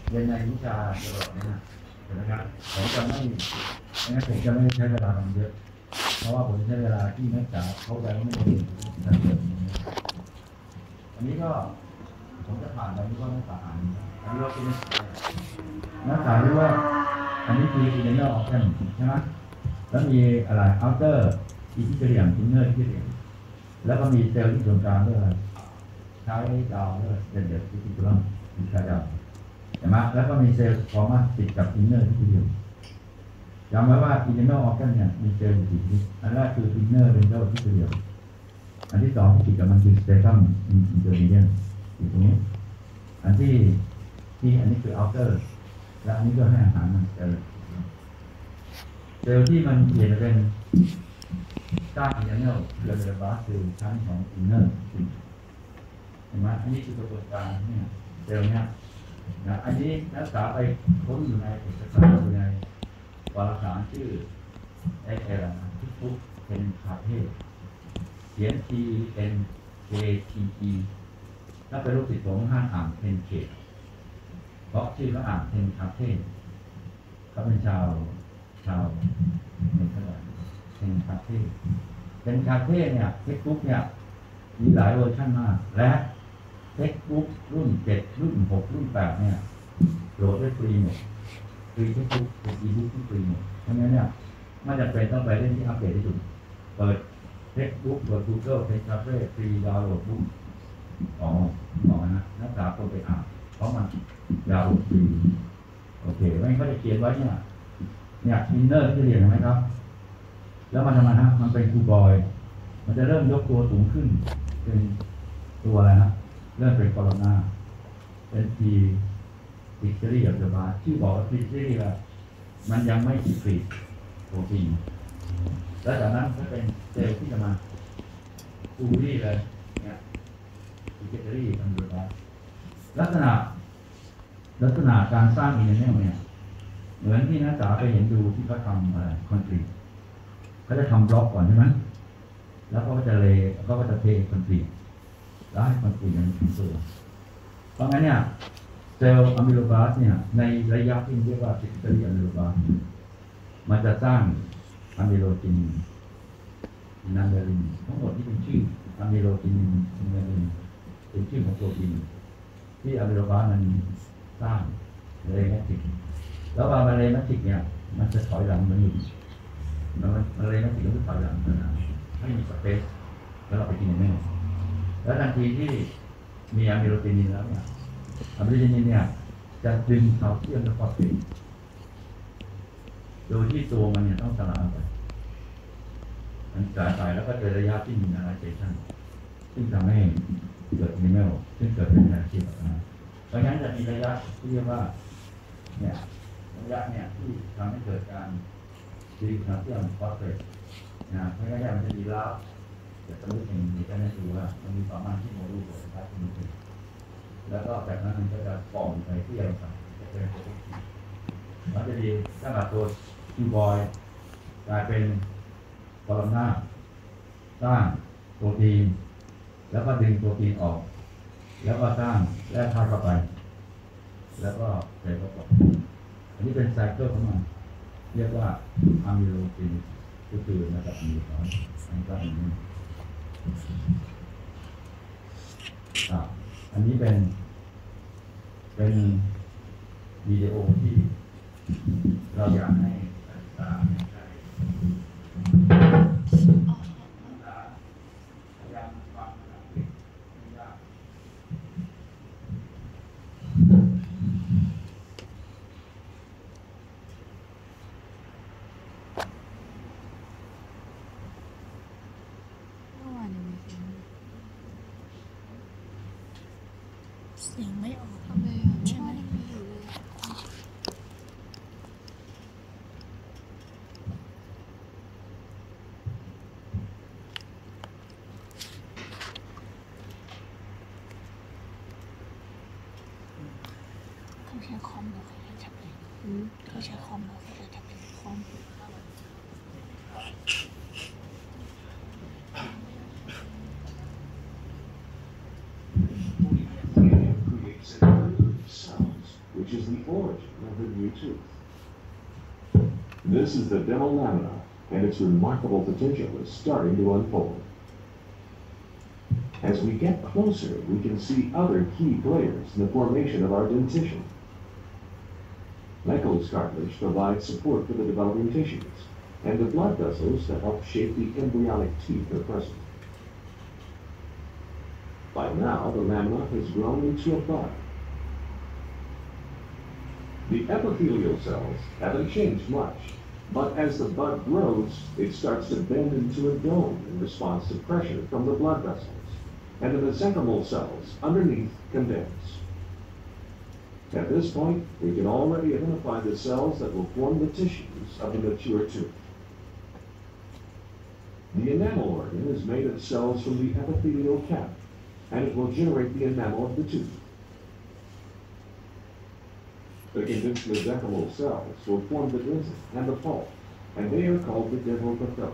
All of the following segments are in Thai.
เรียนในวิชาตลอดเนี่ยนะครับผมจะไม่งั้นผมจะไม่ใช้เวลาเยอะเพราะว่าผมใช้เวลาที่นักศึกษาเข้าใจว่าไม่ได้นั่นเองอันนี้ก็ผมจะผ่านไปนี่ก็นักศึกษาอ่านอันนี้ก็เป็นนักศึกษารู้ว่าอันนี้คือ inner organ ใช่ไหมแล้วมีอะไร outer epithelium inner epithelium แล้วก็มีเซลล์ที่ส่วนกลางด้วยอะไรใช้ดาวด้วยเซลล์เดียวที่ติดตัวมีใช้ดาวเห็นไหมแล้วก็มีเซลล์ฟอร์มาติดกับ inner epithelium จำไว้ว่า inner organ เนี่ยมีเซลล์อยู่สี่ชนิดอันแรกคือ inner dental epithelium อันที่สองที่ติดกับมันคือ stratum intermedium อยู่ตรงนี้อันที่อันนี้คือ outer และอันนี้ก็ให้อาหารมันเซลล์ที่มันเปลี่ยนเป็นสร้าง internal เรียกว่าคือชั้นของ inner เห็นไหมอันนี้คือกระบวนการเนี่ยเซลล์เนี่ยนะอันนี้นักศึกษาไปค้นอยู่ในเอกสารอยู่ในวารสารชื่อที่ฟุกเป็นคาเฟ่เขียน TNKTE ถ้าเป็นลูกศิษย์ผมห้ามอ่านเป็นเขตเพราะชื่อเขาอ่านเป็นคาเฟ่เขาเป็นชาวในขณะเป็นคาเฟ่เนี่ยเทคบุ๊กเนี่ยมีหลายเวอร์ชันมากและเทคบุ๊กรุ่น7รุ่น6รุ่น8เนี่ยโหลดได้ฟรีหมดฟรีเทคบุ๊กเป็นอีบุ๊กที่ฟรีหมดเพราะงั้นเนี่ยไม่จำเป็นต้องไปเล่นที่อัปเดตที่สุดเปิดเทคบุ๊กเปิด Google เป็นคาเฟ่ฟรีดาวน์โหลดบุ๊กของนะนักศึกษาคนไปอ่านเพราะมันดาวน์โหลดฟรีโอเคไม่ก็จะเขียนไว้เนี่ยอินเนอร์ที่เรียนเห็นไหมครับแล้วมันทำไมฮะมันเป็นคูบอยมันจะเริ่มยกตัวสูงขึ้นเป็นตัวอะไรฮะเริ่มเป็นคอลอมนาเป็นทีฟิชเชอรี่กับเดบาชื่อบอกว่าฟิชเชอรี่ว่ามันยังไม่สิกรีดโปรตีนแล้วจากนั้นก็เป็นเซลล์ที่จะมาฟูรี่เลยเนี่ยฟิชเชอรี่กับเดบาลักษณะการสร้างอินเนอร์เนี่ยเหมือนที่นักศึกษาไปเห็นดูที่เขาทำอะไรคอนกรีตเขาจะทำบล็อกก่อนใช่ไหมแล้วเขาก็จะเทคอนกรีตแล้วให้คอนกรีตมันเป็นตัวเพราะงั้นเนี่ยเซลล์อะมิโลบาสเนี่ยในระยะที่เรียกว่าซิกเตอรี่อะมิโลบาสมันจะสร้างอะมิโลจินินนันเดรินทั้งหมดที่เป็นชื่ออะมิโลจินินนันเดรินเป็นชื่อของโปรตีนที่อะมิโลบาสมันสร้างเรแมติกแล้วว่าเรแมติกเนี่ยมันจะถอยหลังมันอยู่มันเรแมติกก็คือถอยหลังนะให้มีสเปซแล้วเราไปกินแน่แล้วทันทีที่มีอะมิโลจินินแล้วเนี่ยอะมิโลจินินเนี่ยจะดึงแคลเซียมและฟอสเฟตโดยที่ตัวมันเนี่ยต้องสลายไปมันสลายไปแล้วก็เกิดระยะที่มีนาไลเซชันซึ่งทำให้เกิดมิเนลซึ่งเกิดเป็นแคลเซียมเพราะงั้นจะมีระยะที่เรียกว่าเนี่ยระยะเนี่ยที่ทำให้เกิดการดึงแคลเซียมฟอสเฟตนะเพราะงั้นมันจะมีลาบจะสมมติอย่างนี้ก็ได้ดูว่ามันมีประมาณที่โมดูลของพาร์ทนี้แล้วก็จากนั้นมันก็จะฟอร์มไปที่เราสั่งจะเป็นโปรตีนมันจะดีถ้าแบบตัวคิวบอยกลายเป็นคอลัมนาสร้างโปรตีนแล้วก็ดึงโปรตีนออกแล้วก็สร้างแร่ธาตุเข้าไปแล้วก็เสร็จก็ตกอันนี้เป็นไซเคิลของมันเรียกว่าอะมิโลจินก็คือนะครับอะมิโลจินอันนี้เป็นวิดีโอที่เราอยากให้นักศึกษาได้พยายามฟังนะครับไม่ยากเสียงไม่ออกทำไมอ่ะใช่ไหมไม่อยู่เลยเขาใช้คอมหรือเขาใช้แท็บเล็ตเขาใช้คอมหรือเขาใช้แท็บเล็ตคอม is the origin of the new tooth. This is the dental lamina, and its remarkable potential is starting to unfold. As we get closer, we can see other key players in the formation of our dentition. Meckel's cartilage provides support for the developing tissues, and the blood vessels that help shape the embryonic teeth are present. By now, the lamina has grown into a bud. The epithelial cells haven't changed much, but as the bud grows, it starts to bend into a dome in response to pressure from the blood vessels, and the mesenchymal cells underneath condense. At this point, we can already identify the cells that will form the tissues of the mature tooth. The enamel organ is made of cells from the epithelial cap, and it will generate the enamel of the tooth. The condensed mesenchymal cells will form the dentin and the pulp, and they are called the dental papilla.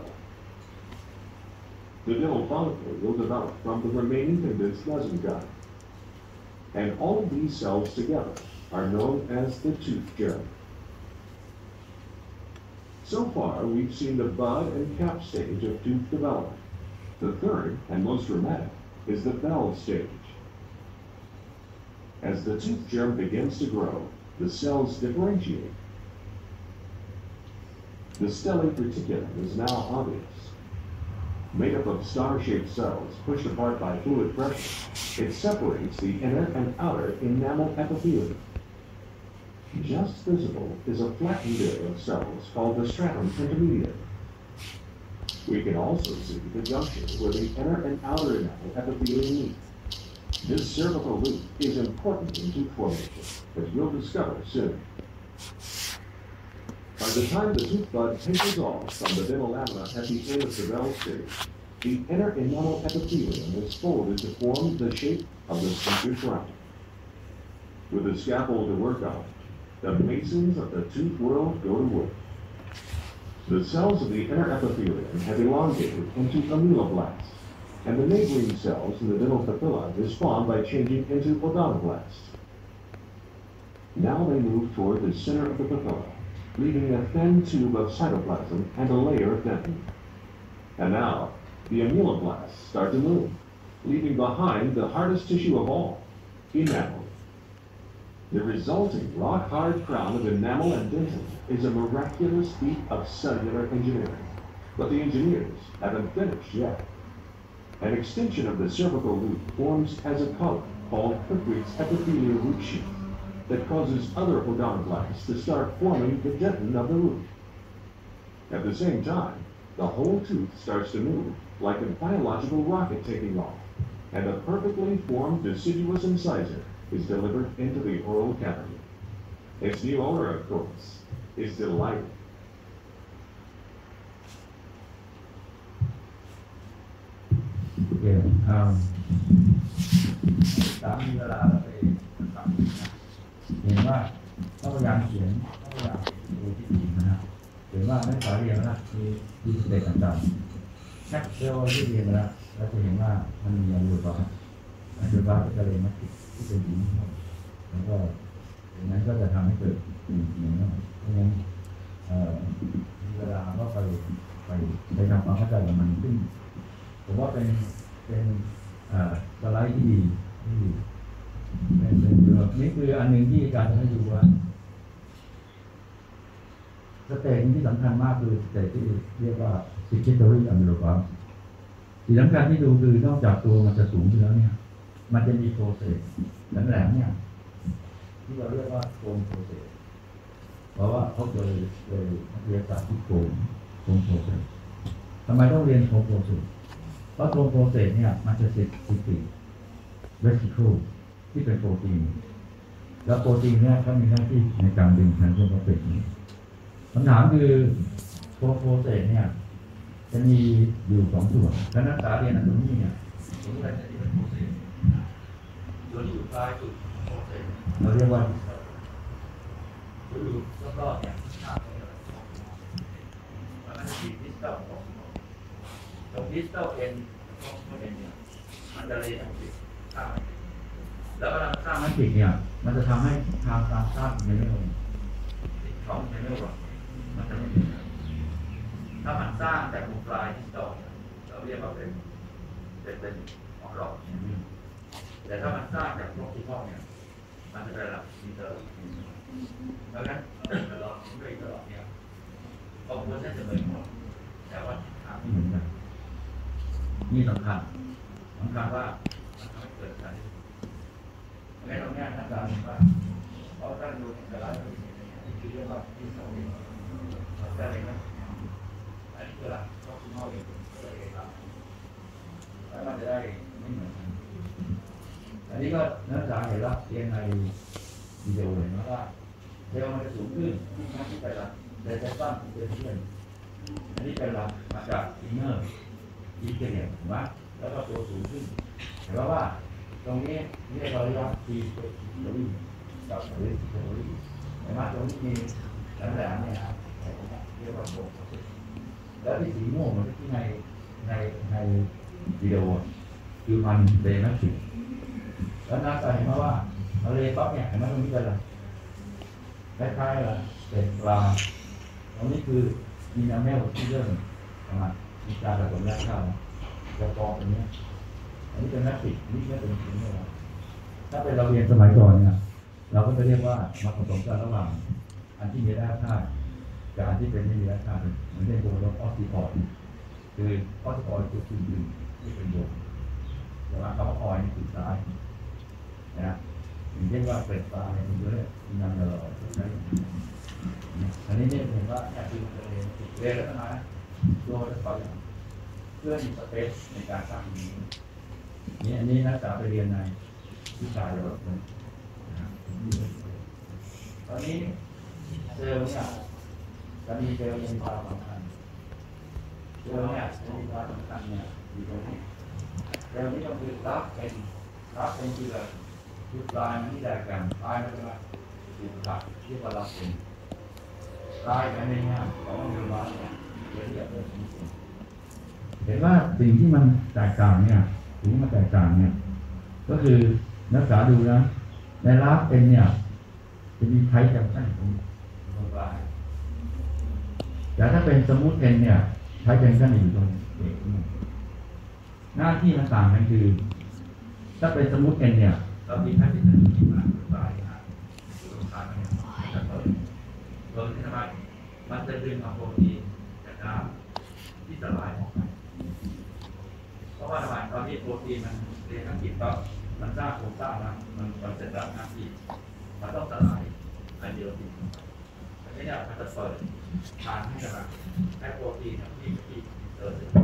The dental follicle will develop from the remaining condensed mesenchyme, and all of these cells together are known as the tooth germ. So far, we've seen the bud and cap stage of tooth development. The third, and most dramatic, is the valve stage. As the tooth germ begins to grow, the cells differentiate. The stellate reticulum is now obvious. Made up of star-shaped cells pushed apart by fluid pressure, it separates the inner and outer enamel epithelium. Just visible is a flattened layer of cells called the stratum intermedium. We can also see the junction where the inner and outer enamel epithelium meet. This cervical loop is important in tooth formation, as we'll discover soon. By the time the tooth bud pinches off from the dental lamina at the end of the valve stage, the inner enamel epithelium is folded to form the shape of the sphincter crown. With the scaffold to work on, the masons of the tooth world go to work. The cells of the inner epithelium have elongated into ameloblasts, and the neighboring cells in the dental papilla respond by changing into odontoblasts. Now they move toward the center of the papilla, leaving a thin tube of cytoplasm and a layer of dentin. And now, the ameloblasts start to move, leaving behind the hardest tissue of all, enamel. The resulting rock-hard crown of enamel and dentin is a miraculous feat of cellular engineering. But the engineers haven't finished yet. An extension of the cervical loop forms as a collar called Prickwick's epithelial root sheath that causes other odontoblasts to start forming the dentin of the root. At the same time, the whole tooth starts to move like a biological rocket taking off, and a perfectly formed deciduous incisor is delivered into the oral cavity. Its new owner, of course, is delighted. Okay, สามีเวลาเราไปทำเห็นว่าต้องพยายามเขียนต้องพยายามดูที่ดีนะเห็นว่านักศึกษาเรียนแล้วมีสเต็ปต่างๆนักเรียนที่เรียนแล้วเราจะเห็นว่ามันมีอย่างอื่นต่ออันเดียวกันก็จะเรียนมาที่เป็นหินแล้วก็อย่างนั้นก็จะทำให้เกิดหินเพราะฉะนั้นเวลาก็ไปทำความเข้าใจกับมันซึ่งผมว่าเป็นสไลด์ที่ดีนี่คืออันหนึ่งที่อาจารย์จะให้ดูว่าสเตจที่สำคัญมากคือสเตจที่เรียกว่า secretory ameloblasts สิ่งสำคัญที่ดูคือนอกจากตัวมันจะสูงขึ้นแล้วเนี่ยมันจะมีโปรเซสแหลมๆเนี่ยที่เราเรียกว่าโครงโปรเซสเพราะว่าเขาโดยนักวิทยาศาสตร์ที่โครงโปรเซสทำไมต้องเรียนโครงโปรเซสเพราะโครงโปรเซสเนี่ยมันจะติดเวสติคูลที่เป็นโปรตีนแล้วโปรตีนเนี่ยเขามีหน้าที่ในการดึงแคลเซียมเข้าไปคำถามคือโปรเซสเนี่ยจะมีอยู่สองส่วนและนักศึกษาเรียนอันนี้เนี่ยส่วนแรกจะเป็นโปรเซสส่วนที่อยู่ปลายสุดโปรเซสเราเรียกว่าส่วนอยู่รอบๆเนี่ยมันจะมีดิสตัลตรงดิสตัลเอ็นเนี่ยมันจะเลยทำให้แล้วเวลาสร้างแมทริกซ์เนี่ยมันจะทำให้ทางการสร้างเมนูของเมนูมันจะไม่มีถ้ามันสร้างแต่กลุ่มปลายที่ต่อเราเรียกว่าเป็นของหลอกแต่ถ้ามันสร้างจากพวกที่ห้องเนี่ยมันจะเป็นระดับมิเตอร์เพราะฉะนั้นเราด้วยตลอดเนี่ยข้อมูลน่าจะเหมือนกันแต่ว่าทางไม่เหมือนกันนี่สำคัญว่ามันทำให้เกิดการในตรงนี้อาจารย์ว่าเราตั้งดูในรายละเอียดคือเรื่องว่าที่สองเองแต่อะไรนะอันนี้คือหลักก็คือห้องเองเลยครับแล้วมันจะได้ไม่เหมือนกันอันนี้ก็นักศึกษาเห็นว่าเรียนในวิดีโอเห็นว่าเทลมันจะสูงขึ้นที่นักที่ไปละแต่จะตั้งเป็นเพื่อนอันนี้เป็นหลักมาจากอินเนอร์อีเกเนียถูกไหมแล้วก็ตัวสูงขึ้นเห็นว่าตรงนี้เรียกว่าระยะทีโดยกับโดยเห็นไหมตรงนี้มีแหลมๆเนี่ยเรียกว่าโบกแล้วที่สีม่วงมันที่ในวิดีโอคือมันเลนนักศึกแล้วน่าจะเห็นว่าเราเลปั๊บเนี่ยเห็นไหมตรงนี้เป็นอะไรคล้ายๆเป็นปลาตรงนี้คือมีน้ำแมวที่เริ่มมีการระบายแร่ข้าวจะฟองตรงนี้อันนี้เป็นนักศึกนี่ก็เป็นสิ่งที่เราถ้าเป็นเราเรียนสมัยก่อนเนี่ยเราก็จะเรียกว่ามาผสมกันระหว่างอันที่มีแร่ธาตุกับอันที่เป็นไม่มีแร่ธาตุเหมือนเรียกโดยออกซิออยด์คือออกซิออยด์คือสิ่งอื่นที่เป็นโยมแต่ว่าคำว่าออยด์คือสายนะอย่างเช่นว่าเป็นปลาในตัวเลือดมีน้ำละลายใช่อันนี้เนี่ยเห็นว่าเนี่ยคือเรียนแล้วนะตัวจะต่ออย่างเพื่อมีสเปซในการสร้างนี้อันนี้นักศึกษาไปเรียนในวิชาเดียวกันตอนนี้เซลล์เนี่ยจะมีเซลล์มีความสำคัญเซลล์เนี่ยจะมีความสำคัญเนี่ยอยู่ตรงนี้เซลล์นี้ก็คือรับเป็นคืออะไรคือปลายมันที่แตกกันปลายมันจะมาถูกขัดที่ว่ารับเป็นปลายกันในเนี่ยของมันอยู่บ้านเนี่ยเรียบเลยเห็นว่าสิ่งที่มันแตกต่างเนี่ยสิ่งที่มันแตกต่างเนี่ยก็คือนักศึกษาดูนะในรับเป็นเนี่ยจะมีไทป์จำกัดของปลายแต่ถ้าเป็นสมูทเอ็นเนี่ยไทป์จำกัดอยู่ตรงเอกหน้าที่มันต่างกันคือถ้าเป็นสมูทเอ็นเนี่ยเรามีไทป์เป็นที่มาปลายนะตรงกลางเนี่ยจะเปิดโดยที่ทำไมมันจะดึงเอาโปรตีนจากน้ำที่สลายออกไปเพราะว่าทำไมตอนนี้โปรตีนมันเรียนอังกฤษก็มันสร้างโครงสร้างนะมันเสร็จแล้วนะที่มันต้องสลายอันเดียวกันอันนี้เนี่ยมันจะเปิดทางให้กับให้โปรตีนที่เกิดขึ้น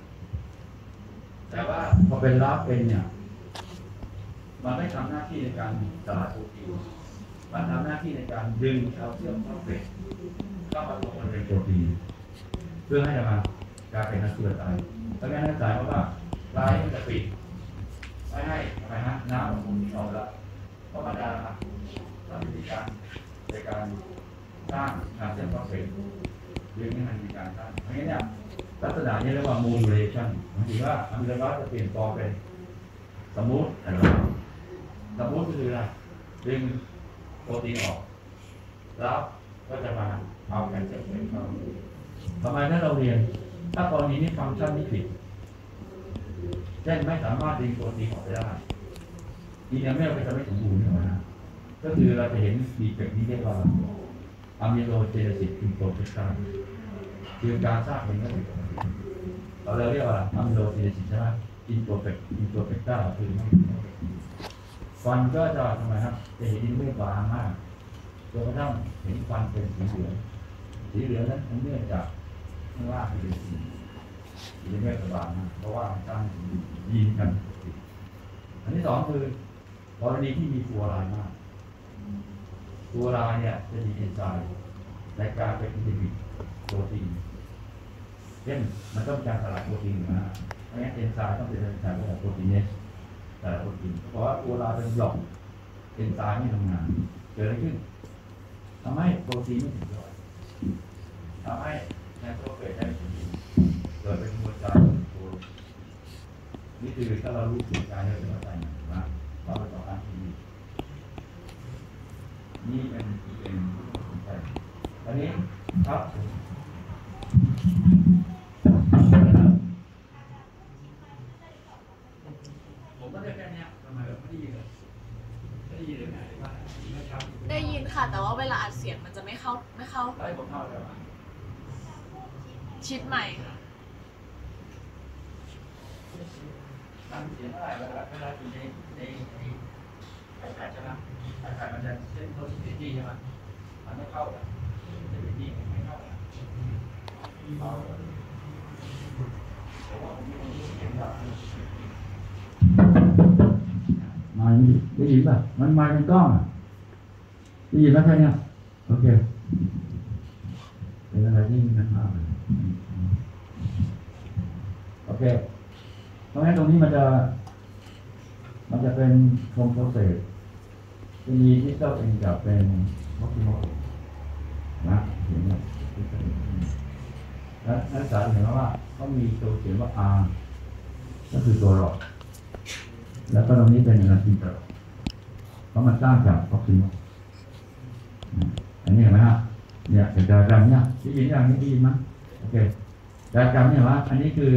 แต่ว่าพอเป็นลาฟเป็นเนี่ยมันไม่ทำหน้าที่ในการสลายโปรตีนมันทำหน้าที่ในการดึงแคลเซียมเข้าไปเข้ามาลงมันเป็นโปรตีนเพื่อให้มันกลายเป็นน้ำเกลือตายเพราะงั้นนักศึกษาว่าลายมันจะปิดไม่ให้ทำไมฮะหน้ามันคงมีออกแล้วเพราะมันจะวิธีการในการสร้างแคลเซียมเข้าไปดึงให้มันมีการสร้างเพราะงั้นเนี่ยลักษณะนี้เรียกว่า modulation หมายถึงว่าอะมิโลไลซ์จะเปลี่ยนฟอร์มเป็นสมูทคืออะไรดึงโปรตีนออกแล้วก็จะมาเอาแคลเซียมเข้าทำไมถ้าเราเรียนถ้ากรณีนี้ฟังก์ชันนี้ผิดเช่นไม่สามารถดึงโปรตีนออกไปได้ดีเนี่ยไม่เอาไปทำให้สมบูรณ์นะก็คือเราจะเห็นดีเฟกต์นี้เรียกว่าอะมิโลเจเนซิสอิมเพอร์เฟคชันคือการสร้างเองก็ผิดเราเรียกว่าอะมิโลเจเนซิสใช่ไหมอิมเพอร์เฟคชันคือไม่ฟันก็จะทำไมครับจะเห็นดินไม่บางมากจนกระทั่งเห็นฟันเป็นสีเหลืองนั้นเนื่องจากข้างล่างเป็นสีไม่สบายนะเพราะว่ามันสร้างยีนกันอันที่สองคือกรณีที่มีฟลูออไรด์มากฟลูออไรด์เนี่ยจะมีเอนไซม์ในการไปอินฮิบิตโปรตีนเช่นมันต้องการสลายโปรตีนนะเพราะงั้นเอนไซม์ต้องเป็นเอนไซม์แบบโปรตีนเนสแต่โปรตีนเพราะว่าฟลูออไรด์เป็นหลอกเอนไซม์ไม่ทำงานเกิดอะไรขึ้นทำให้โปรตีนไม่ถึงร้อยทำให้ในโปรเฟสได้ผลเกิดเป็นมวลกายตัวนี่คือถ้าเรารู้สึกกายเราจะเข้าใจนะเราไปต่อการทีนี่เป็นใช่อันนี้ครับผมก็ได้แค่นี้ทำไมไม่ได้ยินเลยไม่ได้ยินเลยไงว่าไม่ชัดได้ยินค่ะ แต่ว่าเวลาอัดเสียงมันจะไม่เข้าไล่ผมเข้าแล้วชิดใหม่ค่ะตั้งเสียงอะไรเวลาอยู่ในไอแพดใช่ไหมไอแพดมันจะเส้นโน้ตที่ดีใช่ไหมมันไม่เข้าอ่ะจะเป็นดีไม่เข้าอ่ะเอาผมว่าผมมีคนที่เสียงแบบมาได้ยินป่ะมันมาเป็นกล้องอ่ะได้ยินไหมแค่นี้โอเคเป็นอะไรที่มีปัญหาโอเคเพราะงั้นตรงนี้มันจะเป็นโครงโปรเซสจะมีดิจิตอลเองกับเป็นม็อกซิมอลนะเห็นไหมและนักศึกษาเห็นว่าเขามีตัวเขียนว่า R ก็คือตัวหลอดแล้วก็ตรงนี้เป็นอะไรที่ต่อเพราะมันสร้างจากม็อกซิมอลอันนี้เห็นไหมฮะเนี่ยเป็นไดอะแกรมเนี่ยได้ยินอย่างนี้ได้ยินไหมโอเคไดอะแกรมเนี่ยว่าอันนี้คือ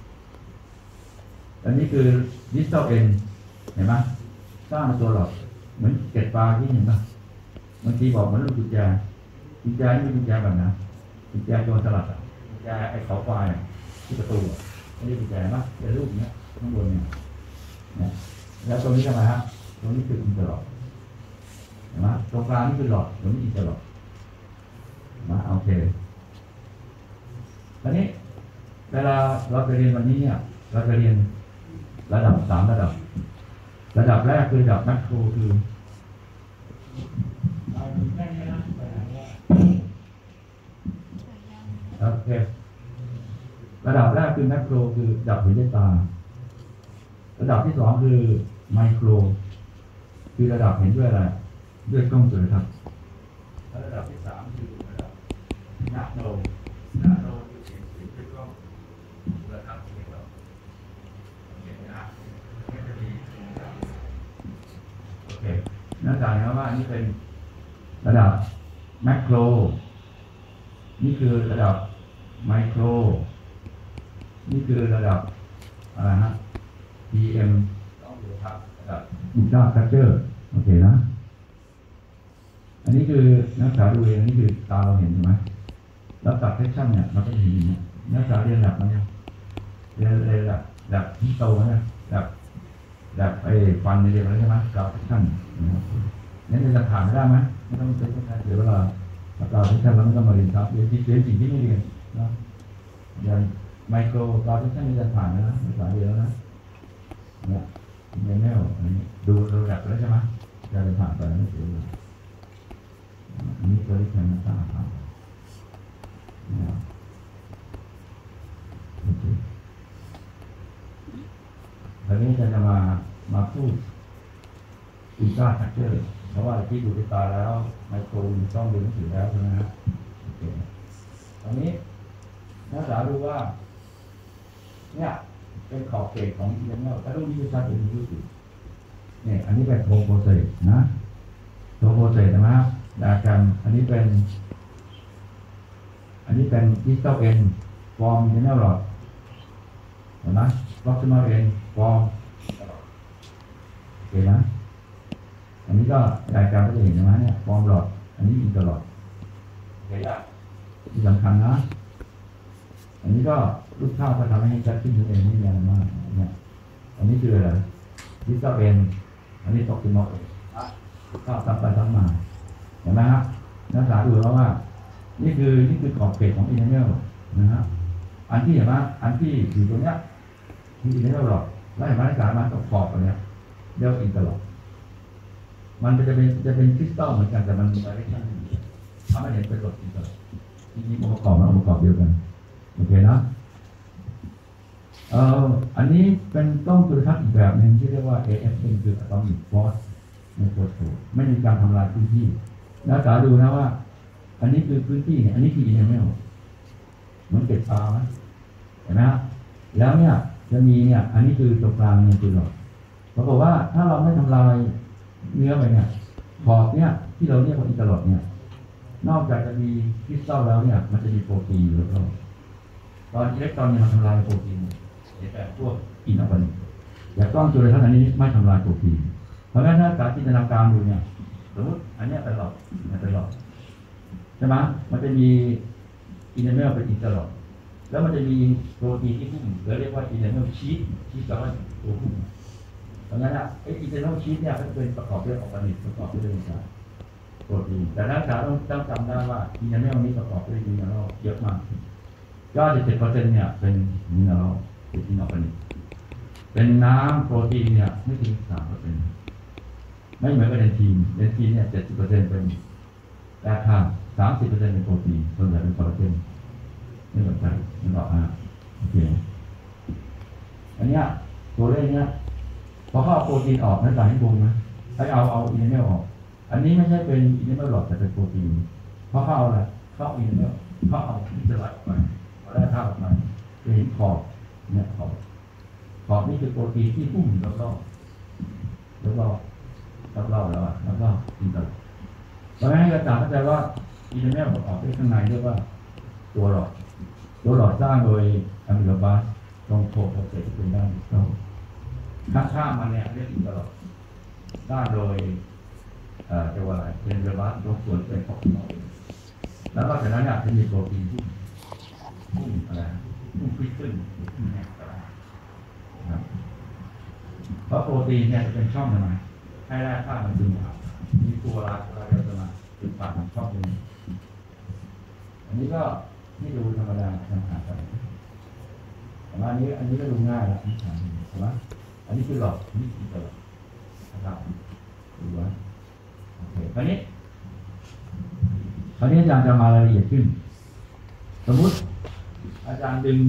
ดิจิตอลเอ็นเห็นไหมสร้างตัวหลอดเหมือนเกล็ดปลาที่เห็นไหมบางทีบอกเหมือนลูกกุญแจนี่เป็นกุญแจแบบนะกุญแจโยนสลัดกุญแจไอ้เขาควายที่ประตูไม่ได้กุญแจนะเป็นรูปเนี้ยข้างบนเนี่ยแล้วตรงนี้ทำไมฮะตรงนี้คืออินเตอร์หลอดเห็นไหมตรงกลางนี่คือหลอดตรงนี้อินเตอร์หลอดมาโอเคตอนนี้เวลาเราจะเรียนวันนี้เนี่ยเราจะเรียนระดับ3ระดับแรกคือระดับแมคโครคือโอเคระดับแรกคือแมคโครคือระดับเห็นด้วยตาระดับที่2คือไมโครคือระดับเห็นด้วยอะไรด้วยกล้องจุลทรรศน์ระดับที่3คือระดับนาโนคือเห็นด้วยกล้องจุลทรรศน์โอเคน่าจะเห็นว่านี่เป็นระดับแมคโครนี่คือระดับไมโครนี่คือระดับอะไรนะ PM ต้องดูครับระดับอินฟราสตรัคเจอร์โอเคนะอันนี้คือนักศึกษาดูเองนี่คือตาเราเห็นใช่ไหมแล้วตัดเซสชั่นเนี่ยเราก็เห็นอย่างนี้นักศึกษาเรียนแบบมันเนี่ยเรียนแบบที่โตนะแบบไอ้ฟันในเรียนอะไรใช่ไหมกราวเซสชั่นงั้นจะผ่านไม่ได้ไหมไม่ต้องเซสชั่นเดี๋ยวเวลากราวเซสชั่นแล้วไม่ต้องมาเรียนครับเรียนสิ่งที่ไม่เรียนนะอย่างไมโครกราวเซสชั่นนี่จะผ่านนะภาษาเดียวนะเนี่ยเมนเนลอันนี้ดูแบบแล้วใช่ไหมจะผ่านไปแล้วไม่เสียเลยอันนี้ตัวที่แทนมาสร้างครับโอเคตอนนี้จะมาพูดอินฟราสตรัคเจอร์เพราะว่าที่ดูด้วยตาแล้วไมโครต้องดูหนังสือแล้วใช่ไหมฮะโอเคตอนนี้นักศึกษาดูว่าเนี่ยเป็นขอบเขตของอินเทอร์เน็ตถ้ารูปนี้จะชัดเจนที่สุดเนี่ยอันนี้เป็นโทโพเซตนะโทโพเซตนะครับดากันอันนี้เป็นดิจิตอลเอ็นฟอร์มอินเทอร์เน็ตหลอดเห็นไหมล็อกซิมาเอ็นฟอร์มโอเคนะอันนี้ก็รายการก็จะเห็นใช่ไหมเนี่ยฟอร์มหลอดอันนี้อินเตอร์หลอดโอเคอ่ะที่สำคัญนะอันนี้ก็รูปภาพก็ทำให้ชัดขึ้นเองนี่ยังมากเนี่ยอันนี้คืออะไรดิจิตอลเอ็นอันนี้ตกเป็นโมเดลก็ทำไปทำมาเห็นไหมครับนักศึกษาดูแล้วว่านี่คือขอบเขตของอินเทอร์เน็ตนะฮะอันที่เห็นไหมอันที่อยู่ตรงเนี้ยที่อินเทอร์เน็ตหลอดแล้วเห็นไหมนักศึกษามาตกขอบอันเนี้ยเรียกว่าอินเตอร์หลอดมันจะเป็นคริสตัลเหมือนกันแต่มันมีอะไรที่ทำให้เห็นเป็นตัวอินเตอร์ที่มีองค์ประกอบและองค์ประกอบเดียวกันโอเคนะอันนี้เป็นกล้องจุลทรรศน์อีกแบบหนึ่งที่เรียกว่า AFM คือ Atomic Force Microscope ไม่มีการทำลายพื้นที่นักศึกษาดูนะว่าอันนี้คือพื้นที่เนี่ยอันนี้คืออินเทอร์เน็ตเหมือนเกล็ดปลาไหมเห็นไหมครับแล้วเนี่ยจะมีเนี่ยอันนี้คือตรงกลางเนี่ยคือหลอดปรากฏว่าถ้าเราไม่ทำลายเนื้อไปเนี่ยขอบเนี่ยที่เราเรียกว่าอินเตอร์ลอดเนี่ยนอกจากจะมีคริสตัลแล้วเนี่ยมันจะมีโปรตีนอยู่แล้วก็ตอนอิเล็กตรอนเนี่ยมันทำลายโปรตีนแต่พวกอินออร์แกนิกแต่กล้องจุลทรรศน์อันนี้ไม่ทำลายโปรตีนเพราะงั้นถ้าการจินตนาการดูเนี่ยสมมติอันนี้เป็นหลอดเป็นหลอดใช่ไหมมันจะมีอินเทอร์เนลเป็นอินเตอร์ลอดแล้วมันจะมีโปรตีนที่หุ้มหรือเรียกว่าอินเทอร์เนลชีสแปลว่าตัวหุ้มเพราะงั้นไอ้อินเทอร์เนลชีสเนี่ยมันเป็นประกอบด้วยออร์แกนิกประกอบด้วยโปรตีนแต่นักศึกษาต้องจำได้ว่าอินเทอร์เนลนี้ประกอบด้วยมิเนอรัลเยอะมาก97%เนี่ยเป็นมิเนอรัลเป็นอินออร์แกนิกเป็นน้ำโปรตีนเนี่ยไม่ถึง 3%ไม่เหมือนกับเดนทีนเนี่ย 70% เป็นแร่ธาตุ 30% เป็นโปรตีนส่วนใหญ่เป็นคอลลาเจนไม่สนใจไม่บอกโอเคอันเนี้ยตัวเลขเนี้ยพอเขาเอาโปรตีนออกนักศึกษาให้ดูนะให้เอาอินเทอร์เนลออกอันนี้ไม่ใช่เป็นอินเทอร์เนลหลอดแต่เป็นโปรตีนเพราะเขาเอาอะไรเขาเอาอินเทอร์เนลเขาเอาอินเตอร์ไลท์ออกไปเอาแร่ธาตุออกมาจะเห็นขอบเนี่ยขอบนี่คือโปรตีนที่หุ้มรอบแล้วก็อินเตอร์เพราะฉะนั้นให้อาจารย์เข้าใจว่าอินเทอร์เนลประกอบด้วยข้างในเรียกว่าตัวหลอดสร้างโดยอะมิโลบาสตรงโพโปรเซสที่เป็นด้านดิจิตอลข้างมันเนี่ยเรียกอินเตอร์ลอดสร้างโดยจะว่าอะไรเป็นอะมิโลบาสตรงส่วนเป็นของเราแล้วก็จากนั้นเนี่ยจะมีโปรตีนหุ้มอะไรหุ้มคริสตัลเนี่ยครับเพราะโปรตีนเนี่ยจะเป็นช่องทำไมให้แร่ธาตุมันดึงออกมีตัวอะไรจะมาจุดปากของช่องนี้อันนี้ก็ที่ดูธรรมดาธรรมดาไปแต่ว่าอันนี้ก็ดูง่ายแล้วใช่ไหมอันนี้คือหลอดนี่คือหลอดนะครับดูว่าโอเคคราวนี้อาจารย์จะมารายละเอียดขึ้นสมมุติอาจารย์ดึง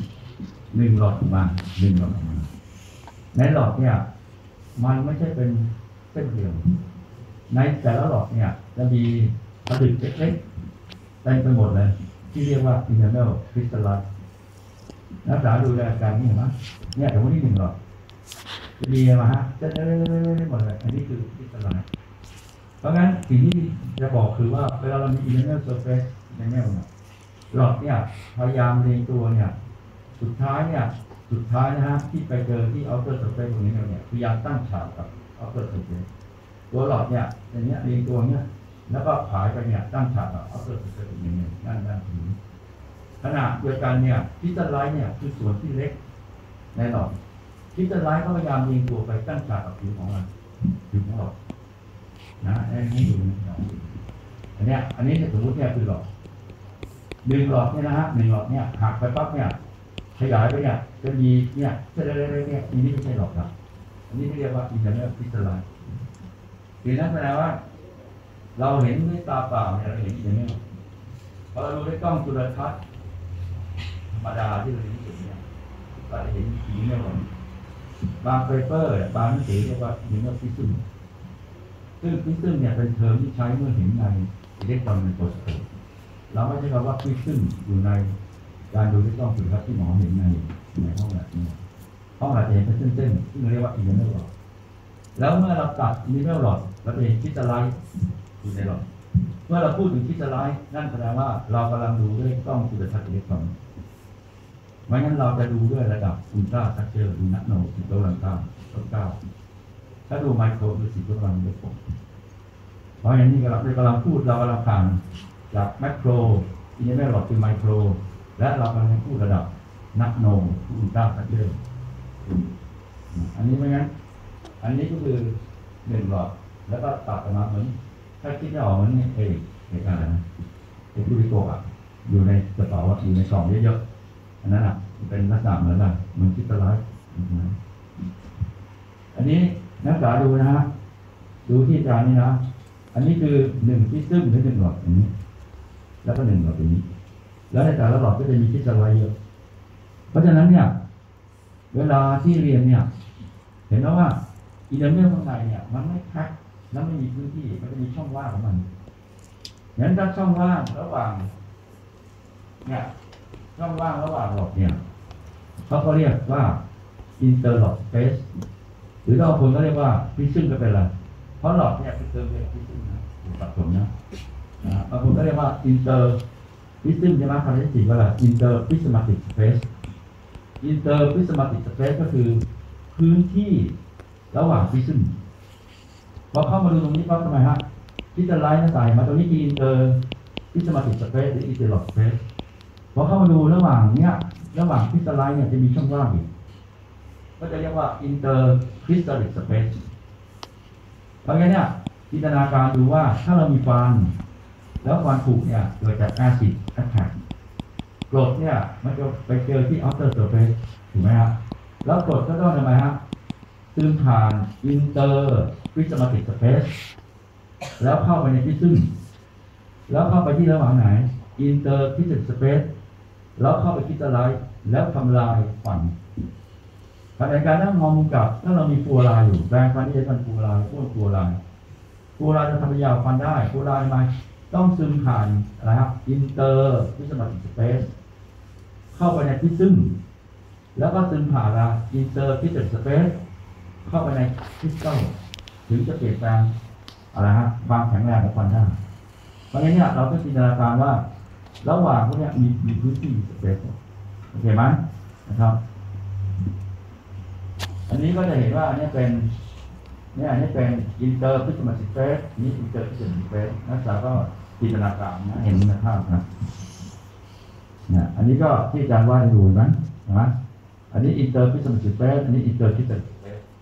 1 หลอดออกมาในหลอดเนี่ยมันไม่ใช่เป็นเส้นเดียวในแต่ละหลอดเนี่ยจะมีผลึกเล็กๆเต็มไปหมดเลยที่เรียกว่า internal crystalline นักศึกษาดูอาการนี้เห็นไหมเนี่ยแต่ว่านี่1 หลอดจะมีมาฮะจะหมดเลยอันนี้คือ crystalline เพราะงั้นสิ่งที่จะบอกคือว่าเวลาเรามี internal surface internal หลอดเนี่ยพยายามเรียงตัวเนี่ยสุดท้ายนะฮะที่ไปเจอที่ outer surface ตรงนี้เนี่ยพยายามตั้งฉากกับ outer surface ตัวหลอดเนี่ยอย่างเงี้ยเรียงตัวเนี้ยแล้วก็ผายไปเนี่ยตั้งฉากกับ outer surface อย่างเงี้ยด้านนี้ขณะเดียวกันเนี่ยคริสตัลไลท์เนี่ยคือส่วนที่เล็กในหลอดคริสตัลไลท์ก็พยายามเรียงตัวไปตั้งฉากกับผิวของมันผิวของหลอดนะให้ดูอันนี้สมมติเนี่ยคือหลอด1 หลอดเนี่ยนะฮะ1 หลอดเนี่ยหักไปปั๊บเนี่ยขยายไปเนี่ยจะมีเนี่ยเนี่ยนี่ไม่ใช่หลอดครับอันนี้เรียกว่า internal crystalline คือนั่นแปลว่าเราเห็นด้วยตาเปล่าเนี่ยเราเห็น internal พอเราดูด้วยกล้องจุลทรรศน์ธรรมดาที่เราเห็นเนี่ยเราจะเห็น internal บางเปเปอร์บางหนังสือเรียกว่า internal prism ซึ่ง prism เนี่ยเป็นเทอมที่ใช้เมื่อเห็นในอิเล็กตรอนไมโครสโคปเราไม่ใช่คำว่า prism อยู่ในการดูด้วยกล้องจุลทรรศน์ที่หมอเห็นในห้องแลบเนี่ยห้องแลบจะเห็นเป็นเส้นๆซึ่งเรียกว่า internal rod แล้วเมื่อเราตัด internal rod เราจะเห็นคริสตัลไลท์อยู่ในหลอดเมื่อเราพูดถึงคริสตัลไลท์นั่นแสดงว่าเรากำลังดูด้วยกล้องจุลทรรศน์อิเล็กตรอนไม่งั้นเราจะดูด้วยระดับอุลตราสตรัคเจอร์หรือนาโน10 กำลัง 9ถ้าดูไมโครคือ10 กำลัง 6เพราะอย่างนี้เรากำลังพูดเรากำลังผ่านจากแมคโครอินเทอร์เน็ตหลอดเป็นไมโครและเรากำลังพูดระดับนาโนคืออุลตราสตรัคเจอร์อันนี้ไม่งั้นอันนี้ก็คือ1 หลอดแล้วก็ตัดออกมาเหมือนถ้าคิดไม่ออกเหมือนเอกอะไรนะผู้ริโกะอยู่ในกระเป๋าอยู่ในกล่องเยอะๆอันนั้นเป็นลักษณะเหมือนกันเหมือนคริสตัลไลท์อันนี้นักศึกษาดูนะฮะดูที่จานนี้นะอันนี้คือ1 prism หรือ 1 หลอดอย่างนี้แล้วก็1 หลอดอย่างนี้แล้วในแต่ละหลอดก็จะมีคริสตัลไลท์เยอะเพราะฉะนั้นเนี่ยเวลาที่เรียนเนี่ยเห็นแล้วว่าอินเทอร์เน็ตข้างในเนี่ยมันไม่แพ็คแล้วไม่มีพื้นที่มันจะมีช่องว่างของมันงั้นถ้าช่องว่างระหว่างเนี่ยช่องว่างระหว่างหลอดเนี่ยเขาก็เรียกว่า interlock space หรือบางคนก็เรียกว่าพิซึมก็เป็นอะไรเพราะหลอดเนี่ยเป็นเติมเรียกพิซึมนะสับสนนะบางคนก็เรียกว่าอินเตอร์พิซึมใช่ไหมคำที่สี่ว่าอะไรอินเตอร์พิสมาติกสเปซอินเตอร์พิสมาติกสเปซก็คือพื้นที่ระหว่างพิซึมพอเข้ามาดูตรงนี้ปั๊บทำไมฮะพิจารณาใส่มาตรงนี้อินเตอร์พิสมาติกสเปซหรืออินเตอร์ลอดสเปซพอเข้ามาดูระหว่างเนี้ยระหว่างพิจารณาเนี่ยจะมีช่องว่างอีกก็จะเรียกว่า intercrystallic space เพราะงั้นเนี่ยจินตนาการดูว่าถ้าเรามีฟันแล้วฟันผุเนี่ยเกิดจาก acid attack กรดเนี่ยมันจะไปเจอที่ outer surface ถูกไหมครับแล้วกรดก็ต้องทำไมฮะซึมผ่าน intercrystallic space แล้วเข้าไปในที่ซึมแล้วเข้าไปที่ระหว่างไหน intercrystallic space แล้วเข้าไปคริสตัลไลซ์แล้วทำลายฟันขณะการนั่งมองมุมกลับถ้าเรามีฟัวลายอยู่แปรงฟันที่จะทำฟัวลายพวกฟัวลายจะทำให้ยาวฟันได้ฟัวลายมาต้องซึมผ่านอะไรครับอินเตอร์พิสมาติกสเปซเข้าไปในที่ซึมแล้วก็ซึมผ่านละอินเตอร์พิสมาติกสเปซเข้าไปในคริสตัลถึงจะเปลี่ยนแปลงอะไรฮะความแข็งแรงของฟันได้เพราะงั้นเนี่ยเราต้องจินตนาการว่าระหว่างพวกนี้มีพื้นที่สเปซโอเคไหมนะครับอันนี้ก็จะเห็นว่าอันนี้เป็นอันนี้เป็นอินเตอร์พิสมาติกสเปซนี่อินเตอร์พิสมาติกสเปซนักศึกษาก็จินตนาการนะเห็นในภาพนะเนี่ยอันนี้ก็ที่อาจารย์วาดให้ดูนะเห็นไหมอันนี้อินเตอร์พิสมาติกสเปซอันนี้อินเตอร์พิสมาติกสเปซ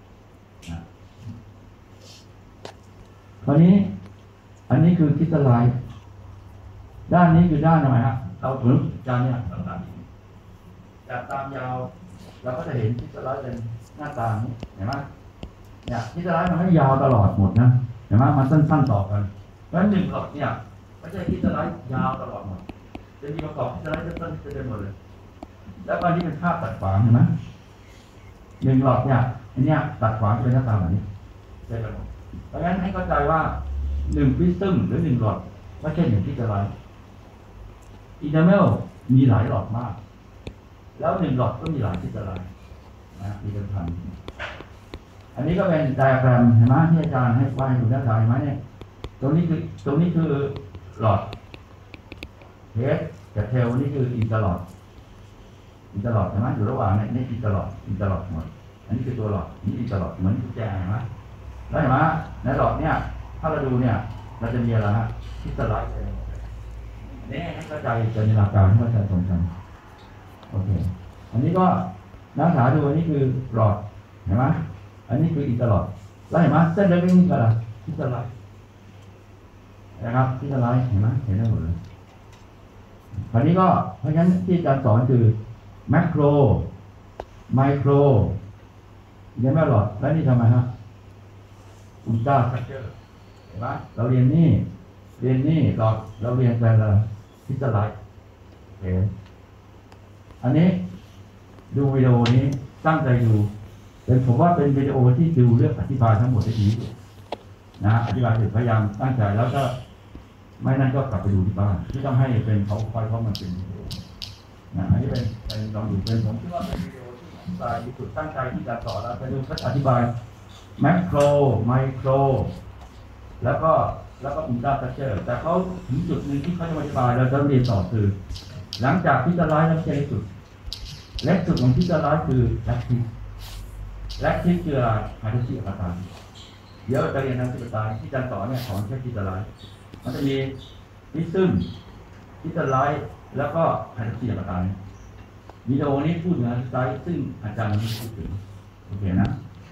คราวนี้อันนี้คือคริสตัลไลซ์ด้านนี้คือด้านทำไมฮะเราถึงจานเนี่ยเราตัดจากตามยาวเราก็จะเห็นคริสตัลไลซ์เป็นหน้าตานี้เห็นไหมเนี่ยคริสตัลไลซ์มันไม่ยาวตลอดหมดนะเห็นไหมมันสั้นๆต่อกันเพราะฉะนั้นหนึ่งหลอดเนี่ยไม่ใช่คริสตัลไลซ์ยาวตลอดหมดจะมีประกอบคริสตัลไลซ์สั้นๆเป็นหมดเลยแล้วก็นี่เป็นภาพตัดขวางเห็นไหมหนึ่งหลอดเนี่ยอันเนี้ยตัดขวางจะเป็นหน้าตาแบบนี้ได้ไปหมดเพราะฉะนั้นให้เข้าใจว่าหนึ่งพิสซึมหรือหนึ่งหลอดไม่ใช่หนึ่งคริสตัลไลซ์อินเทอร์เมลมีหลายหลอดมากแล้วหนึ่งหลอดก็มีหลายคริสตัลไลซ์นะมีเป็นพันอันนี้ก็เป็นไดอะแกรมเห็นไหมที่อาจารย์ให้วาดอยู่ด้านซ้ายเห็นไหมเนี่ยตรงนี้คือหลอดเฮดกับเทลนี่คืออินเตอร์หลอดเห็นไหมอยู่ระหว่างนี่อินเตอร์หลอดหมดอันนี้คือตัวหลอดนี่อินเตอร์หลอดเหมือนกุญแจเห็นไหมแล้วเห็นไหมในหลอดเนี่ยถ้าเราดูเนี่ยเราจะมีอะไรฮะคริสตัลไลซ์นี่ให้เข้าใจจินตนาการให้เข้าใจตรงกันโอเคอันนี้ก็นักศึกษาดูอันนี้คือหลอดเห็นไหมอันนี้คืออินเตอร์หลอดแล้วเห็นไหมเส้นเล็กนี่คืออะไรคริสตัลไลซ์นะครับคริสตัลไลซ์เห็นไหมเห็นได้หมดเลยคราวนี้ก็เพราะฉะนั้นที่อาจารย์สอนคือแมคโครไมโครยังไม่หลอดแล้วนี่ทำไมฮะอุลตราสตรัคเจอร์เห็นไหมเราเรียนนี่หลอดเราเรียนแต่ละคริสตัลไลซ์เห็นอันนี้ดูวิดีโอนี้ตั้งใจดูผมว่าเป็นวิดีโอที่ดูเรื่องอธิบายทั้งหมดได้ดีนะอธิบายถึงพยายามตั้งใจแล้วก็ไม่นั้นก็กลับไปดูที่บ้านที่ต้องให้เป็นเขาคอยเพราะมันเป็นวิดีโอนะอันนี้เป็นลองดูเป็นผมคิดว่าเป็นวิดีโอที่อธิบายที่สุดตั้งใจที่จะสอนแล้วไปดูเขาอธิบายแมคโครไมโครแล้วก็อุลตราสตรัคเจอร์แต่เขาถึงจุดหนึ่งที่เขาจะอธิบายเราจะเรียนต่อคือหลังจากพิจารณาแล้วใช้สุดเล็กสุดของพิจารณาคือแลคทิสคืออะไรไฮโดรซีอัลคาไลน์เดี๋ยวจะเรียนทางศิลปะที่อาจารย์สอนเนี่ยสอนแค่พิจารณามันจะมีพิซึมพิจารณาแล้วก็ไฮโดรซีอัลคาไลน์วิดีโอนี้พูดถึงไฮโดรซีซึ่งอาจารย์ไม่พูดถึงโอเคนะ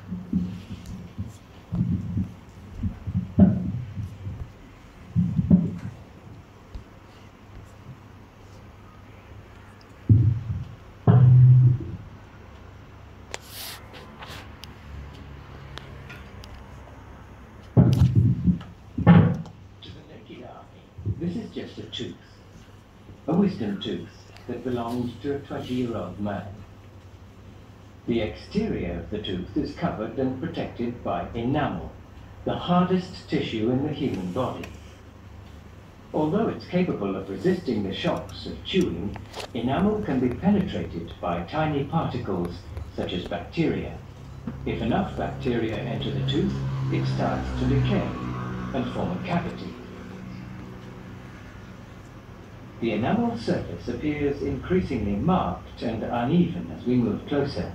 This is just a tooth, a wisdom tooth that belonged to a 20-year-old man. The exterior of the tooth is covered and protected by enamel, the hardest tissue in the human body. Although it's capable of resisting the shocks of chewing, enamel can be penetrated by tiny particles such as bacteria. If enough bacteria enter the tooth, it starts to decay and form a cavity. The enamel surface appears increasingly marked and uneven as we move closer.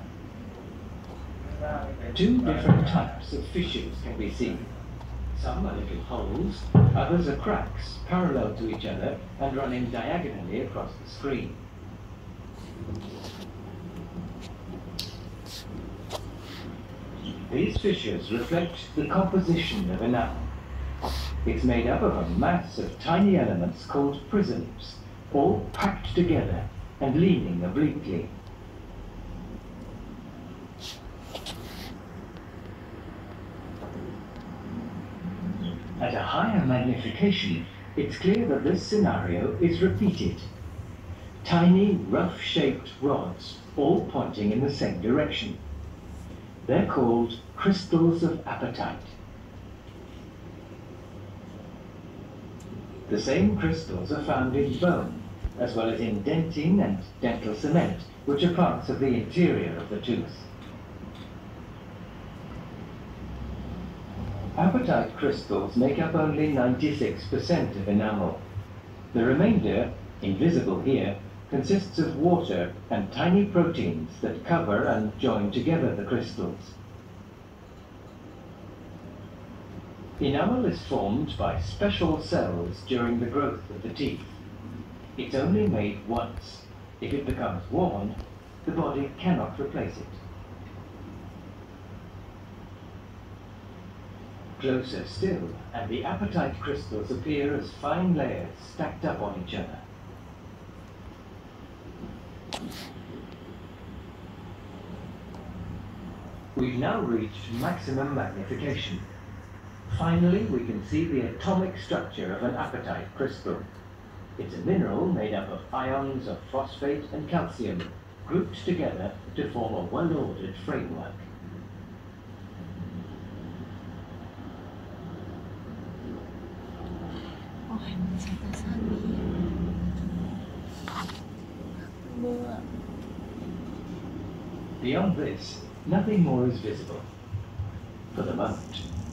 Two different types of fissures can be seen. Some are little holes, others are cracks parallel to each other and running diagonally across the screen. These fissures reflect the composition of enamel. It's made up of a mass of tiny elements called prisms, all packed together and leaning obliquely. At a higher magnification, it's clear that this scenario is repeated. Tiny, rough-shaped rods, all pointing in the same direction. They're called crystals of apatite. The same crystals are found in bone, as well as in dentine and dental cement, which are parts of the interior of the tooth. Apatite crystals make up only 96% of enamel. The remainder, invisible here, consists of water and tiny proteins that cover and join together the crystals. Enamel is formed by special cells during the growth of the teeth. It's only made once. If it becomes worn, the body cannot replace it. Closer still, and the apatite crystals appear as fine layers stacked up on each other. We've now reached maximum magnification. Finally, we can see the atomic structure of an apatite crystal. It's a mineral made up of ions of phosphate and calcium, grouped together to form a well-ordered framework. Beyond this, nothing more is visible, for the moment.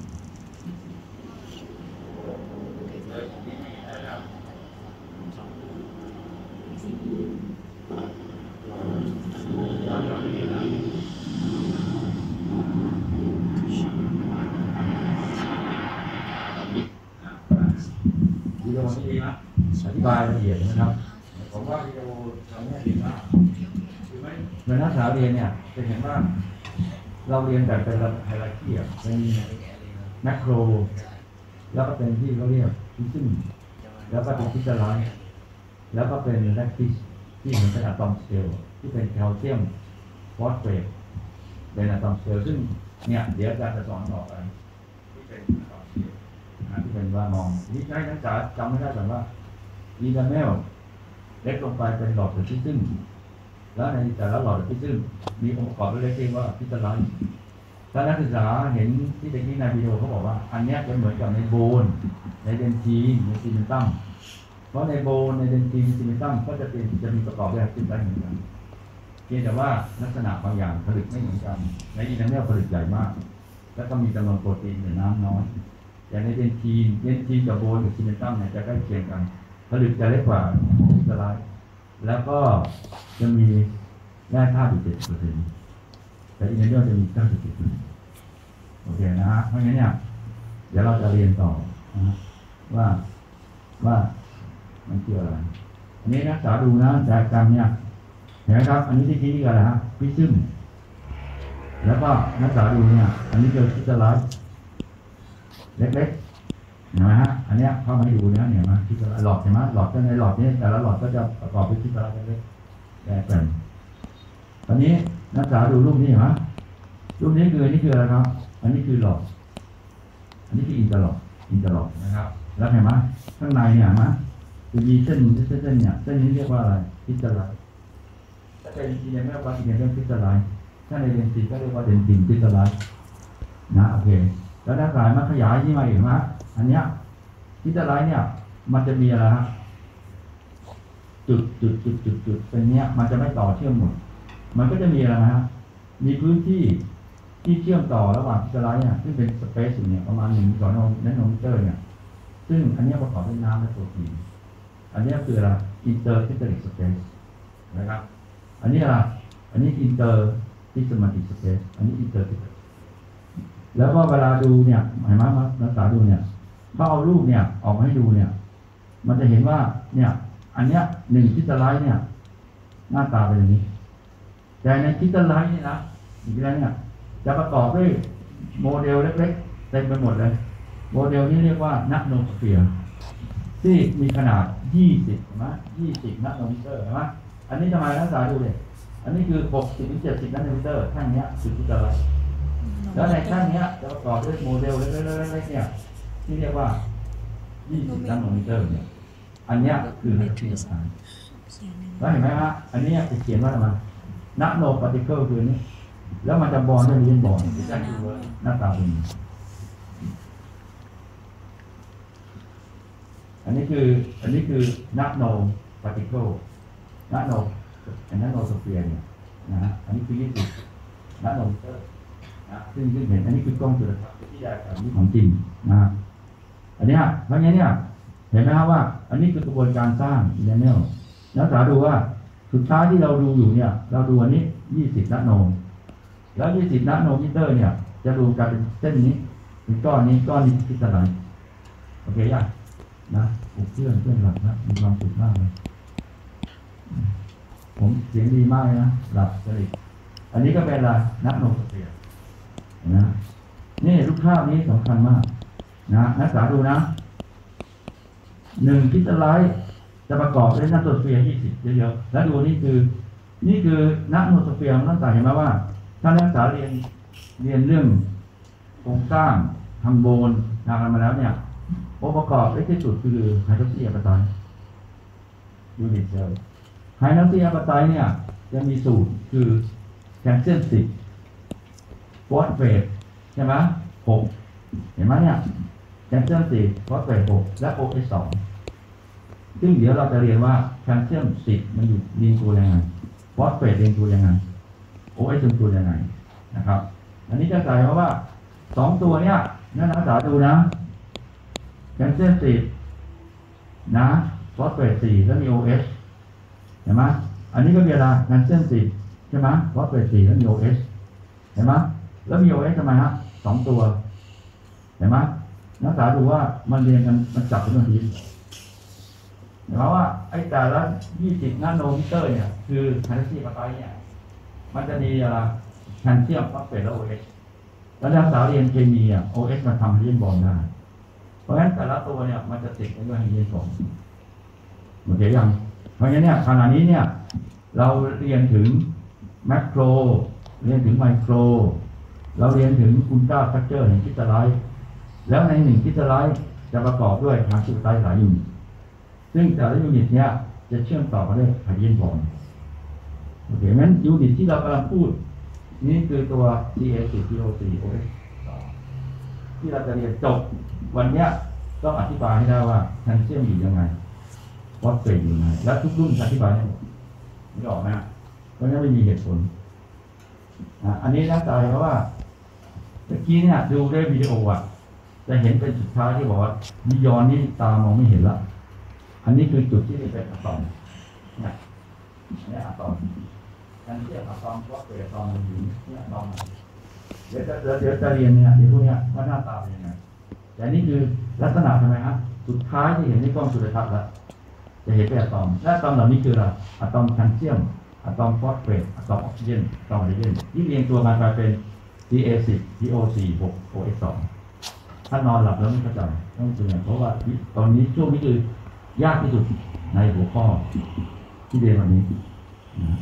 วิดีโอนี้ดีนะอธิบายละเอียดนะครับผมว่าวิดีโอตอนนี้ดีมากเหมือนนักศึกษาเรียนเนี่ยจะเห็นว่าเราเรียนแบบเป็นไฮรักีเป็นแมคโครแล้วก็เป็นที่เขาเรียกฟิซึมแล้วก็เป็นฟิสไลท์แล้วก็เป็นแลคติสที่เหมือนเป็นอะตอมสเกลที่เป็นแคลเซียมฟอสเฟตเป็นอะตอมสเกลซึ่งเนี่ยเดี๋ยวจะสอนต่อไปที่เป็นอะตอมสเกลที่เป็นว่ามองนี่ให้นักศึกษาจำไม่ได้แต่ว่าอีดาเมลเล็กลงไปเป็นหลอดฟิซึมแล้วในแต่ละหลอดฟิซึมมีองค์ประกอบเล็กๆว่าฟิสไลท์ถ้านักศึกษาเห็นที่ตะกี้ในวิดีโอเขาบอกว่าอันนี้จะเหมือนกับในโบนในเดนทีนในซีเมนตัมเพราะในโบนในเดนทีนซีเมนตัมก็จะมีประกอบด้วยฟิสไลท์เหมือนกันเพียงแต่ว่าลักษณะบางอย่างผลิตไม่เหมือนกันในอีดาเมลผลิตใหญ่มากแล้วก็มีจำนวนโปรตีนในน้ำน้อยอย่างในเดนทีนกับโบนกับซีเมนตัมเนี่ยจะใกล้เคียงกันผลิตจะเล็กกว่าฟิสไลท์แล้วก็จะมีแร่ธาตุอยู่ 7%แต่อีเมลจะมี 97%โอเคนะฮะเพราะงั้นเนี่ยเดี๋ยวเราจะเรียนต่อนะว่ามันเกี่ยวอะไรอันนี้นักศึกษาดูนะแต่จำเนี่ยเห็นไหมครับอันนี้ที่นี่ก็อะไรฮะพิซึมแล้วก็นักศึกษาดูเนี่ยอันนี้คือฟิสไลท์เล็กๆเห็นไหมฮะอันนี้เข้ามาให้ดูนะเนี่ยมาฟิสไลท์หลอดเห็นไหมหลอดก็ในหลอดนี้แต่ละหลอดก็จะประกอบด้วยฟิสไลท์เล็กๆแบบเป็นตอนนี้นักศึกษาดูรูปนี้เห็นไหมรูปนี้คืออันนี้คืออะไรครับอันนี้คือหลอดอันนี้คืออินเตอร์หลอดนะครับแล้วเห็นไหมข้างในเนี่ยมั้ยจะมีเส้นเนี่ยเส้นนี้เรียกว่าอะไรฟิสไลท์ถ้าเป็นทีเนี่ยไม่เรียกว่าทีเนี่ยเรียกฟิสไลท์ถ้าในเดนซินก็เรียกว่าเดนซินฟิสไลท์นะโอเคแล้วนักศึกษามาขยายที่มาอีกมั้ยอันเนี้ยฟิสไลท์เนี่ยมันจะมีอะไรฮะจุดเป็นเนี้ยมันจะไม่ต่อเชื่อมหมดมันก็จะมีอะไรฮะมีพื้นที่ที่เชื่อมต่อระหว่างคริสตัลไลท์เนี่ยซึ่งเป็นสเปซอยู่เนี่ยประมาณ1 นาโนมิเตอร์เนี่ยซึ่งอันนี้ประกอบด้วยน้ำและโปรตีนอันนี้คืออะไรอินเตอร์คริสตัลลิกสเปซนะครับอันนี้อะไรอันนี้อินเตอร์คริสตัลลิกสเปซอันนี้อินเตอร์แล้วก็เวลาดูเนี่ยหมายว่านักศึกษาดูเนี่ยเขาเอารูปเนี่ยออกมาให้ดูเนี่ยมันจะเห็นว่าเนี่ยอันเนี้ย1คริสตัลไลท์เนี่ยหน้าตาเป็นอย่างนี้แต่ในคริสตัลไลท์นี่นะอีกแล้วเนี่ยจะประกอบด้วยโมเดลเล็กๆเต็มไปหมดเลยโมเดลนี้เรียกว่านาโนสเฟียร์ที่มีขนาด20เห็นไหม20นาโนมิเตอร์เห็นไหมอันนี้ทำไมนักศึกษาดูเลยอันนี้คือ60 ถึง 70นาโนมิเตอร์แท่งนี้คือคริสตัลไลท์แล้วในแท่งนี้จะประกอบด้วยโมเดลเล็กๆเนี่ยที่เรียกว่า20นาโนมิเตอร์เนี่ยอันนี้คือไฮโดรเจนไอน์แล้วเห็นไหมฮะอันนี้จะเขียนว่าอะไรนาโนพาร์ติเคิลคือนี้แล้วมันจะบอนด้วยเรียนบอนที่จะดูหน้าตาเป็นอันนี้คือนาโนพาร์ติเคิลนาโนสเฟียร์เนี่ยนะฮะอันนี้คือ20นาโนมิเตอร์นะซึ่งเห็นอันนี้คือกล้องจุลทรรศน์ที่ได้จากนี้ของจริงนะฮะอันนี้เพราะงั้นเนี่ยเห็นไหมครับว่าอันนี้คือกระบวนการสร้างอินเทอร์เน็ตนักศึกษาดูว่าสุดท้ายที่เราดูอยู่เนี่ยเราดูอันนี้20นาโนแล้ว20นาโนมิเตอร์เนี่ยจะรวมกันเป็นเส้นนี้เป็นก้อนนี้คริสตัลไลท์โอเคยังนะเพื่อนหลับนะมีความสุขมากเลยผมเสียงดีมากเลยนะหลับสนิทอันนี้ก็เป็นอะไรนาโนสเฟียร์นะนี่รูปภาพนี้สำคัญมากนะนักศึกษาดูนะ1คริสตัลไลท์จะประกอบด้วยนาโนสเฟียร์20เยอะๆแล้วดูนี่คือนาโนสเฟียร์นักศึกษาเห็นไหมว่าถ้านักศึกษาเรียนเรื่องโครงสร้างทางโบนทางอะไรมาแล้วเนี่ยองค์ประกอบที่สุดคือไฮดรอกซีอะปาไตต์ยูนิตเซลไฮดรอกซีอะปาไตต์เนี่ยจะมีสูตรคือแคลเซียม10ฟอสเฟตใช่ไหม6เห็นไหมเนี่ยแคลเซียม10ฟอสเฟต6และ OH 2ซึ่งเดี๋ยวเราจะเรียนว่าแคลเซียม10มันอยู่เรียงตัวยังไงฟอสเฟตเรียงตัวยังไงOH เป็นตัวยังไงนะครับอันนี้จะใส่เพราะว่า2ตัวเนี้ยนักศึกษาดูนะแคลเซียม10นะฟอสเฟต4แล้วมี OH เห็นไหมอันนี้ก็มีอะไรแคลเซียม10ใช่ไหมฟอสเฟต4แล้วมี OH เห็นไหมแล้วมี OH ทำไมฮะ2ตัวเห็นไหมนักศึกษาดูว่ามันเรียงกันมันจับกันตรงนี้เห็นไหมว่าไอ้แต่ละ20นาโนมิเตอร์เนี่ยคือไฮดรอกซีอะปาไตต์เนี่ยมันจะมีอะไรแคลเซียมฟอสเฟตและ OH แล้วนักศึกษาเรียนเคมีOH มันทำไฮโดรเจนบอนด์ได้เพราะฉะนั้นแต่ละตัวเนี่ยมันจะติดด้วยไฮโดรเจนบอนด์โอเคยังเพราะฉะนั้นเนี่ยขณะนี้เนี่ยเราเรียนถึงแมคโครเรียนถึงไมโครเราเรียนถึงอุลตราสตรัคเจอร์แห่งคริสตัลไลท์แล้วใน1คริสตัลไลท์จะประกอบด้วยทรานซิสเตอร์หลายยูนิตซึ่งแต่ละยูนิตเนี่ยจะเชื่อมต่อกันด้วยไฮโดรเจนบอนด์โอเคงั้นยูนิตที่เรากำลังพูดนี่คือตัว CH4PO4 OH ที่เราจะเรียนจบวันนี้ต้องอธิบายให้ได้ว่าแคลเซียมอยู่ยังไงฟอสเฟตอยู่ยังไงและทุกรุ่นอธิบายให้หมดไม่ออกนะเพราะฉะนั้นไม่มีเหตุผลอันนี้น่าใจเพราะว่าเมื่อกี้เนี่ยดูได้วิดีโอจะเห็นเป็นสุดท้ายที่บอกว่านิยอนนี่ตามองไม่เห็นละอันนี้คือจุดที่เป็นอะตอมเนี่ยอันนี้อะตอมการเทียบอะตอมฟอสเฟตอะตอมมันอยู่ที่อะตอมเดี๋ยวจะเรียนเนี่ยเดี๋ยวพวกเนี้ยว่าหน้าตาเป็นยังไงแต่นี่คือลักษณะทำไมฮะสุดท้ายที่เห็นในกล้องจุลทรรศน์แล้วจะเห็นเป็นอะตอมและอะตอมเหล่านี้คืออะไรอะตอมแคลเซียมอะตอมฟอสเฟตอะตอมออกซิเจนอะตอมไฮโดรเจนที่เรียงตัวกันกลายเป็น Da10 PO4 6 OH 2ถ้านอนหลับแล้วไม่เข้าใจต้องเรียนเพราะว่าตอนนี้ช่วงนี้คือยากที่สุดในหัวข้อที่เรียนวันนี้นะ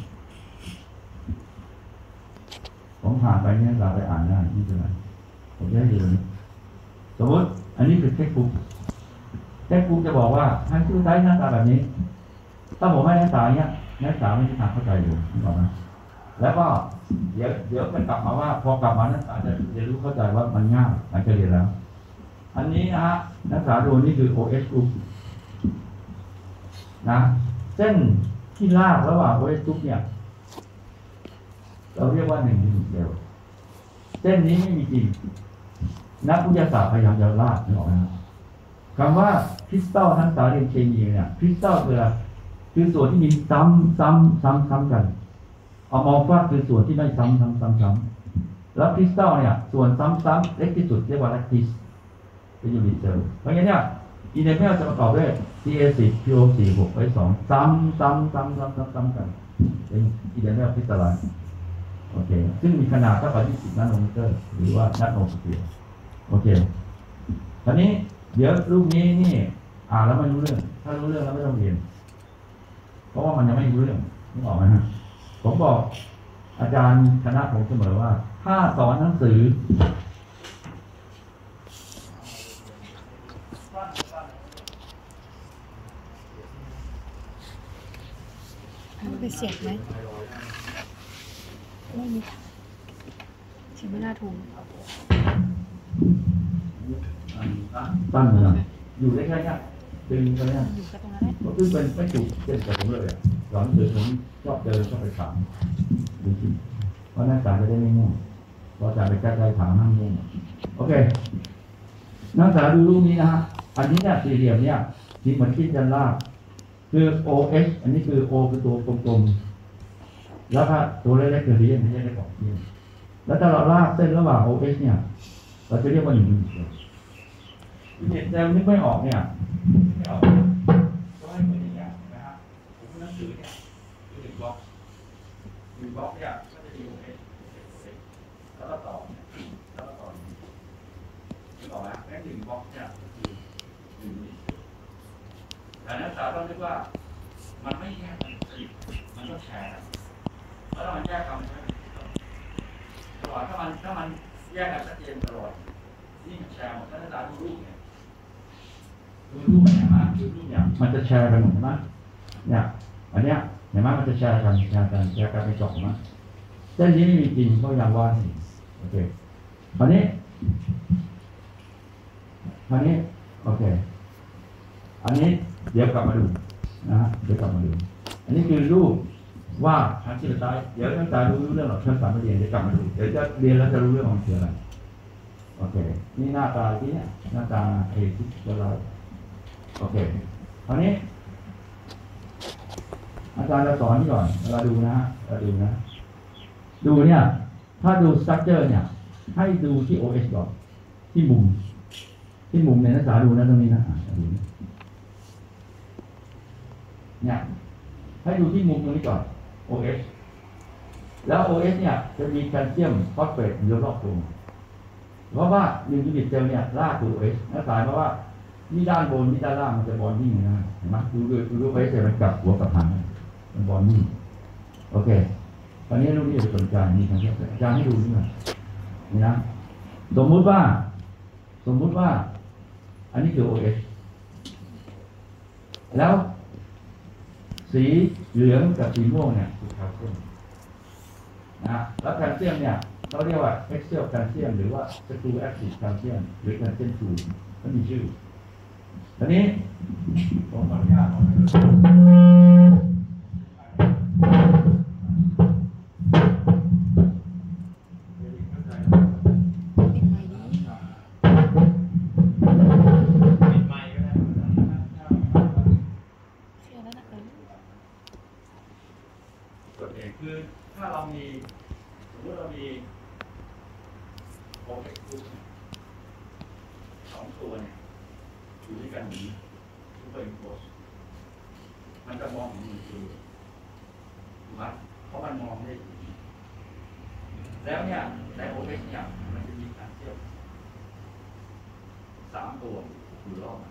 ผมผ่านไปเนี่ยเราไปอ่านได้ไม่เป็นไรผมจะให้ดูนี้สมมติอันนี้คือเทคบุ๊กจะบอกว่าท่านชื่อไซส์หน้าตาแบบนี้ถ้าผมไม่หน้าตาเนี้ยนักศึกษาไม่มีทางเข้าใจอยู่ถูกไหมแล้วก็เดี๋ยวไปกลับมาว่าพอกลับมานักศึกษาจะเรียนรู้เข้าใจว่ามันง่ายหลังจากเรียนแล้วอันนี้นะฮะนักศึกษาดูนี่คือ OH group นะเส้นที่ลากระหว่าง OH group เนี่ยเราเรียกว่า1 ยูนิตเซลล์เส้ส้นนี้ไม่มีจริงนักวิทยาศาสตร์พยายามจะลากนึกออกไหมครับคำว่าคริสตัลทั้งสารเรียนเคมีเนี่ยคริสตัลคือส่วนที่มีซ้ำกันอะมอร์ฟัสคือส่วนที่ไม่ซ้ำแล้วคริสตัลเนี่ยส่วนซ้ำเล็กที่สุดเรียกว่าแลคติสเป็นยูนิตเซลเพราะงั้นเนี่ยอินเดเมลจะประกอบด้วย CA10 PO4 6 ไว้2ซ้ำกันเป็นอินเดเมลคริสตัลไลน์โอเคซึ่งมีขนาดเท่ากับ20 นาโนเมตรหรือว่านาโนสเปียร์โอเคตอนนี้เดี๋ยวรูปนี้นี่อ่านแล้วไม่รู้เรื่องถ้ารู้เรื่องแล้วไม่ต้องเรียนเพราะว่ามันยังไม่รู้เรื่องนึกออกไหมฮะผมบอกอาจารย์คณะผมเสมอว่าถ้าสอนหนังสือมันเป็นเสียงไหมไม่มีค่ะเสียงไม่น่าถูกตั้งเลยอยู่ได้แค่นี้ดึงไปเนี่ยอยู่กับตรงนั้นแหละก็คือเป็นไม่จุกเส้นกับผมเลยอ่ะสอนหนังสือผมชอบเดินชอบไปถามดูสิเพราะนักศึกษาจะได้ไม่ง่วงพออาจารย์ไปใกล้ๆถามนั่งง่วงโอเคนักศึกษาดูรูปนี้นะฮะอันนี้เนี่ยสี่เหลี่ยมเนี่ยที่เหมือนคิดจันลากคือ OH อันนี้คือ O คือตัวกลมๆแล้วถ้าตัวเล็กๆคือเรียนไม่ใช่ได้บอกเรียนแล้วถ้าเราลากเส้นระหว่าง OH เนี่ยเราจะเรียกว่า1 ยูนิตเซลนึกไม่ออกเนี่ยไม่ออกก็ให้เหมือนอย่างเงี้ยนะฮะผมหนังสือเนี่ยคือ1 บล็อกเนี่ยก็จะมี OH แล้วก็ต่อนึกออกไหมแค่1 บล็อกเนี่ยคือ1 ยูนิตแต่นักศึกษาต้องนึกว่ามันไม่แยกมันก็แชร์แล้วถ้ามันแยกกันมันจะตลอดถ้ามันแยกกันชัดเจนตลอดนี่มันแชร์หมดถ้านักศึกษาดูรูปเนี่ยมันจะแชร์กันหมดใช่ไหมเนี่ยอันเนี้ยเห็นไหมมันจะแชร์กันเป็นกล่องนะเส้นนี้ไม่มีจริงก็ยังว่าโอเคอันนี้โอเคอันนี้เดี๋ยวกลับมาดูนะฮะอันนี้คือรูปว่าทางที่เราใช้เดี๋ยวนักศึกษารู้เรื่องหรอกนักศึกษาไม่เรียนเดี๋ยวกลับมาดูเดี๋ยวจะเรียนแล้วจะรู้เรื่องของคืออะไรโอเคนี่หน้าตาที่เนี่ยหน้าตาที่เราโอเคคราวนี้อาจารย์จะสอนที่ก่อนเราดูนะดูเนี่ยถ้าดูสตรัคเจอร์เนี่ยให้ดูที่ OH ก่อนที่มุมในนักศึกษาดูนะตรงนี้นะดูเนี่ยให้ดูที่มุมตรงนี้ก่อน OH แล้ว OH เนี่ยจะมีแคลเซียมฟอสเฟตอยู่รอบตัวเพราะว่า1 ยูนิตเซลเนี่ยลากตัว OH นักศึกษาเพราะว่านี่ด้านบนนี่ด้านล่างมันจะบอนดิ้งนะเห็นไหมดูไปเสร็จมันกลับหัวกับหางมันบอนดิ้งโอเคตอนนี้ลูกนี่จะสนใจมีทางเลือกอาจารย์ให้ดูนี่หน่อยนี่นะสมมุติว่าอันนี้คือ OH แล้วสีเหลืองกับสีม่วงเนี่ยคือแคลเซียมนะแล้วแคลเซียมเนี่ยเขาเรียกว่า axial calcium หรือว่า screw acid calcium หรือ calcium 2มันมีชื่อตอนนี้ผมขออนุญาตคือถ้าเรามีสมมติเรามีโอเค2 ตัวเนี่ยอยู่ด้วยกันนี้ซูเปอร์อิมโพสมันจะมองเห็นมือถือถูกไหมเพราะมันมองได้แล้วเนี่ยในโอเอสเนี่ยมันจะมีการเทียบ3 ตัวอยู่รอบ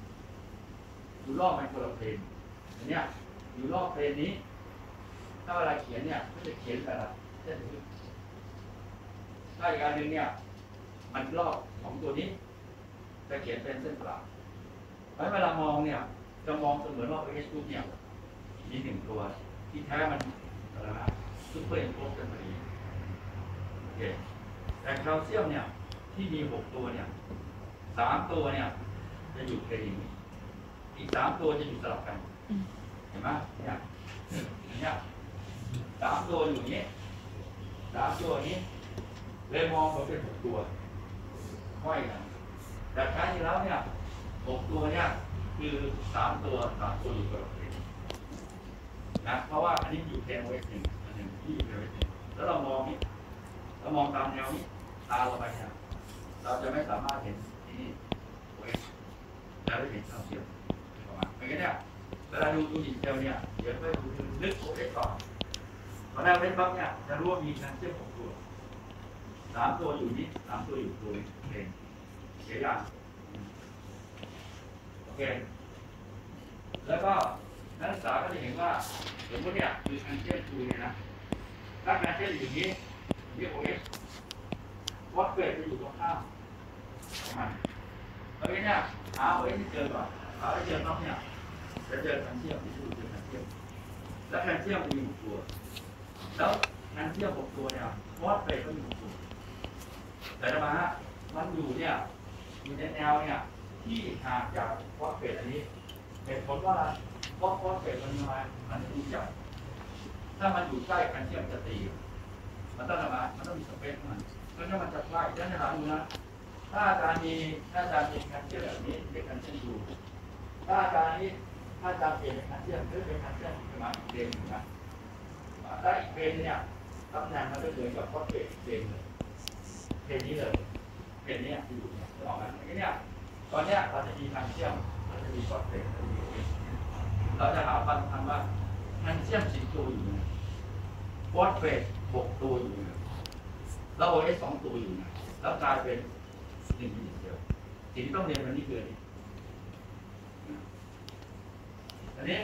มันคนละเพลนอันเนี้ยอยู่รอบเพลนนี้ถ้าเวลาเขียนเนี่ยก็จะเขียนแบบเส้นทึบถ้าอีกอันหนึ่งเนี่ยมันรอบของตัวนี้จะเขียนเป็นเส้นเปล่าเพราะเวลามองเนี่ยจะมองเสมือนว่า OH รูปเนี่ยมี1 ตัวที่แท้มันอะไรนะซุปเปอร์อิมโพสกันพอดีโอเคแต่แคลเซียมเนี่ยที่มี6 ตัวเนี่ย3 ตัวเนี่ยจะอยู่เพลนอีก3 ตัวจะอยู่สลับกันเห็นไหมเนี่ย3 ตัวอยู่นี้3 ตัวนี้เลยมองมันเป็น6ตัวค่อยกันแต่แท้จริงแล้วเนี่ย6ตัวเนี่ยคือ3ตัวอยู่กับนะเพราะว่าอันนี้อยู่แทน OS 1อันหนึ่งที่อยู่ใน OS 1แล้วเรามองนี่เรามองตามแนวนี้ตาเราไปเนี่ยเราจะไม่สามารถเห็นที่นี่ OS จะได้เห็นความเชื่อมประมาณอย่างนี้เนี่ยเวลาดูดีเทลเนี่ยเดี๋ยวไปดูลึก OS ก่อนพอได้ OS ปั๊บเนี่ยจะรู้ว่ามีการเชื่อม6ตัว3ตัวอยู่นี่3ตัวอยู่ตัวเองเสียอย่างโอเคแล้วก็นักศึกษาก็จะเห็นว่าสมมติเนี่ยคือการเชื่อมตัวเนี่ยนะถ้าการเชื่อมอยู่นี้เรียก OS วอตเฟสจะอยู่ตรงข้ามของมันแล้วเนี่ยหา OS ที่เจอก่อนหาเจอต้องเนี่ยจะเจอการเชื่อมที่อยู่เจอการเชื่อมแล้วการเชื่อมมี6ตัวแล้วการเชื่อม6ตัวเนี่ยวอตเฟสก็มี6ตัวแต่ละมามันอยู่เนี่ยอยู่ในแนวเนี่ยที่ห่างจากวอตเฟสอันนี้เหตุผลว่าอะไรเพราะวอตเฟสมันมามันดูใหญ่ถ้ามันอยู่ใกล้การเชื่อมจะตีมันต้องอะไรมันต้องมีสเปซมันเพราะฉะนั้นมันจะใกล้ด้านหลังนะถ้าอาจารย์มีการเชื่อมแบบนี้เรียกการเชื่อมดูถ้าอาจารย์นี้ถ้าอาจารย์เปลี่ยนเป็นการเชื่อมหรือเป็นการเชื่อมประมาณเดนนะถ้าอีกเดนเนี่ยตำแหน่งมันจะเหมือนกับวอตเฟสเดนเลยเพจนี้เลยเพจนี้อยู่เนี่ยออกมาอย่างนี้เนี่ยตอนนี้เราจะมีทางเชื่อมเราจะมีวอตเฟสเราจะหาฟันทำว่าทางเชื่อม10ตัวอยู่นะวอตเฟส6ตัวอยู่นะแล้ว OS 2ตัวอยู่นะแล้วกลายเป็น1ยูนิตเดียวสิ่งที่ต้องเรียนวันนี้คืออันนี้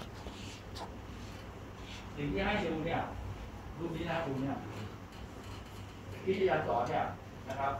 สิ่งที่ให้ดูเนี่ยรูปนี้นะดูเนี่ยที่อาจารย์สอนเนี่ยนะครับ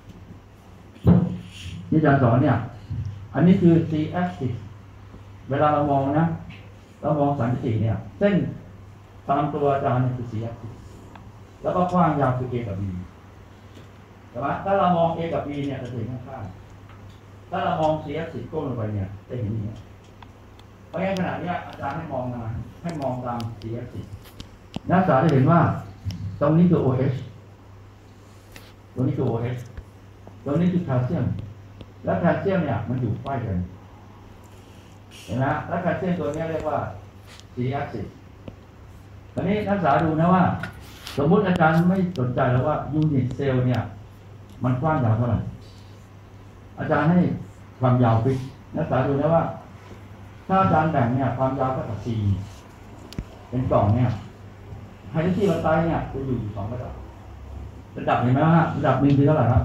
ที่อาจารย์สอนเนี่ยอันนี้คือ C axis เวลาเรามองนะเรามอง34เนี่ยเส้นตามตัวอาจารย์เนี่ยคือ C axis แล้วก็กว้างยาวคือ A กับ B ใช่ไหมถ้าเรามอง A กับ B เนี่ยจะเห็นข้างๆถ้าเรามอง C axis ก้มลงไปเนี่ยจะเห็นอย่างนี้เพราะงั้นขณะนี้อาจารย์ให้มองตาม C axis นักศึกษาจะเห็นว่าตรงนี้คือ OH ตรงนี้คือ OH ตรงนี้คือแคลเซียมและแคลเซียมเนี่ยมันอยู่ใกล้กันเห็นไหมและแคลเซียมตัวนี้เรียกว่า C axis ตอนนี้นักศึกษาดูนะว่าสมมุติอาจารย์ไม่สนใจแล้วว่ายูนิตเซลล์เนี่ยมันกว้างยาวเท่าไหร่อาจารย์ให้ความยาวฟิกนักศึกษาดูนะว่าถ้าอาจารย์แบ่งเนี่ยความยาวเท่ากับ C เป็นกล่องเนี่ยไฮดรเจนไตเนี่ยจะอยู่2ระดับเห็นไหมฮะระดับหนึ่งคือเท่าไหร่ครับ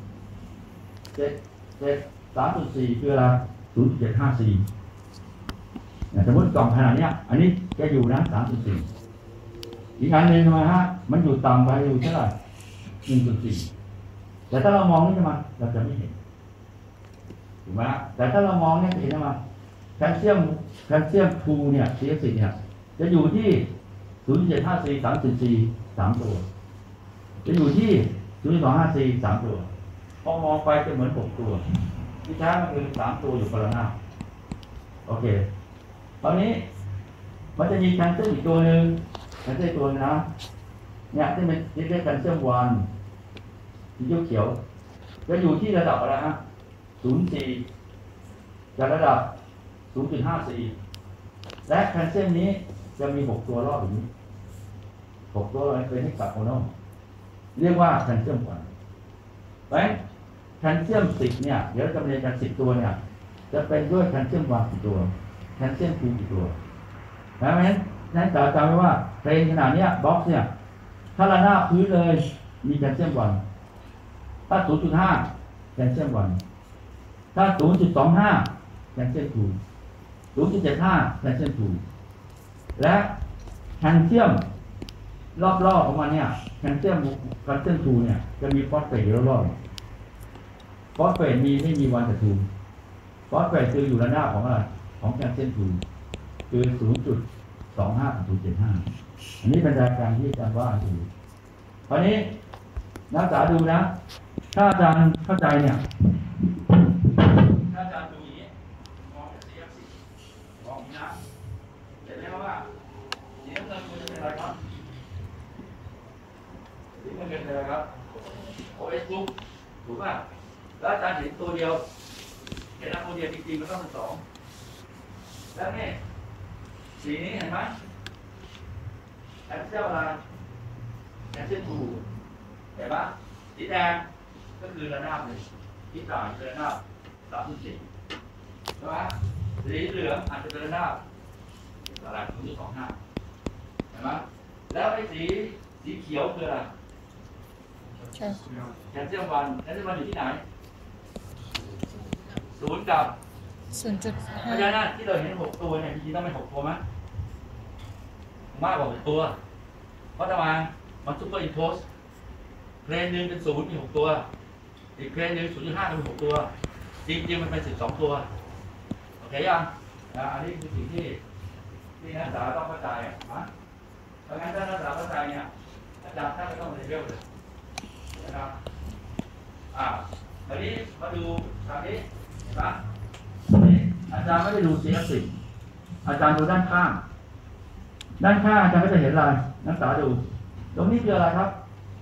3.4คืออะไร0.75 C สมมติกล่องขนาดนี้อันนี้จะอยู่นะ 3.4 อีกอันหนึ่งทำไมฮะมันอยู่ต่ำไปอยู่เท่าไหร่ 1.4 แต่ถ้าเรามองนี่ทำไมเราจะไม่เห็นถูกไหมแต่ถ้าเรามองเนี่ยจะเห็นทำไมแคลเซียม2เนี่ย CF10 เนี่ยจะอยู่ที่ 0.75 C 3.4 3 ตัวจะอยู่ที่ 0.25 C 3 ตัวพอมองไปจะเหมือน6ตัวที่แท้มันคือ3ตัวอยู่คนละหน้าโอเคตอนนี้มันจะมีแคลเซียมอีกตัวหนึ่งแคลเซียมตัวนะเนี่ยที่เป็นเรียกแคลเซียม1สีเขียวจะอยู่ที่ระดับอะไรฮะ 0.4 จากระดับ 0.5 C และแคลเซียมนี้จะมี6ตัวรอบอย่างนี้6ตัวเป็นเฮกซาโกนอลเรียกว่าแคลเซียม1เพราะฉะนั้นแคลเซียม10เนี่ยเดี๋ยวจะเรียนกัน10ตัวเนี่ยจะเป็นด้วยแคลเซียม1กี่ตัวแคลเซียม2กี่ตัวเพราะฉะนั้นจำไว้ว่าเพลงขนาดนี้บ็อกซ์เนี่ยถ้าระนาบพื้นเลยมีแคลเซียม1ถ้า 0.5 แคลเซียม1ถ้า 0.25 แคลเซียม2 0.75 แคลเซียม2และแคลเซียมรอบๆของมันเนี่ยแคลเซียม2เนี่ยจะมีฟอสเฟตอยู่รอบๆฟอสเฟตไม่มี1กับ2ฟอสเฟตคืออยู่ระนาบของอะไรของแคลเซียม2คือ 0.25 กับ 0.75 อันนี้เป็นรายการที่อาจารย์ว่าอยู่คราวนี้นักศึกษาดูนะถ้าอาจารย์เข้าใจเนี่ยถ้าอาจารย์ดูอย่างนี้มองจาก CF10 มองนี้นะเห็นไหมว่าสีน้ำเงินมันจะเป็นอะไรครับสีน้ำเงินเป็นอะไรครับ OS กรุ๊ปถูกป่ะแล้วอาจารย์เห็นตัวเดียวเห็นตัวเดียวจริงๆมันต้องเป็น2แล้วนี่สีนี้เห็นไหมแอนเซลอะไรแอนเซลทูเห็นปะสีแดงก็คือระนาบ1สีต่างคือระนาบ3.4ใช่ไหมสีเหลืองอาจจะเป็นระนาบอะไร0.25เห็นไหมแล้วไอ้สีเขียวคืออะไรใช่แคลเซียมวันอยู่ที่ไหน0กับเพราะฉะนั้นที่เราเห็น6ตัวเนี่ยจริงๆต้องเป็น6ตัวไหมมากกว่า6ตัวเพราะทำไมมันซุปเปอร์อินโพสเพลนหนึ่งเป็น0มี6ตัวอีกเพลนหนึ่ง0.5เป็น6ตัวจริงๆมันเป็น12ตัวโอเคยังอันนี้คือสิ่งที่นักศึกษาต้องเข้าใจนะเพราะงั้นถ้านักศึกษาเข้าใจเนี่ยอาจารย์ท่านก็ต้องเรียนรู้เลยนะครับทีนี้มาดูทางนี้เห็นไหมนี่อาจารย์ไม่ได้ดู CF10 อาจารย์ดูด้านข้างอาจารย์ก็จะเห็นอะไรนักศึกษาดูตรงนี้คืออะไรครับ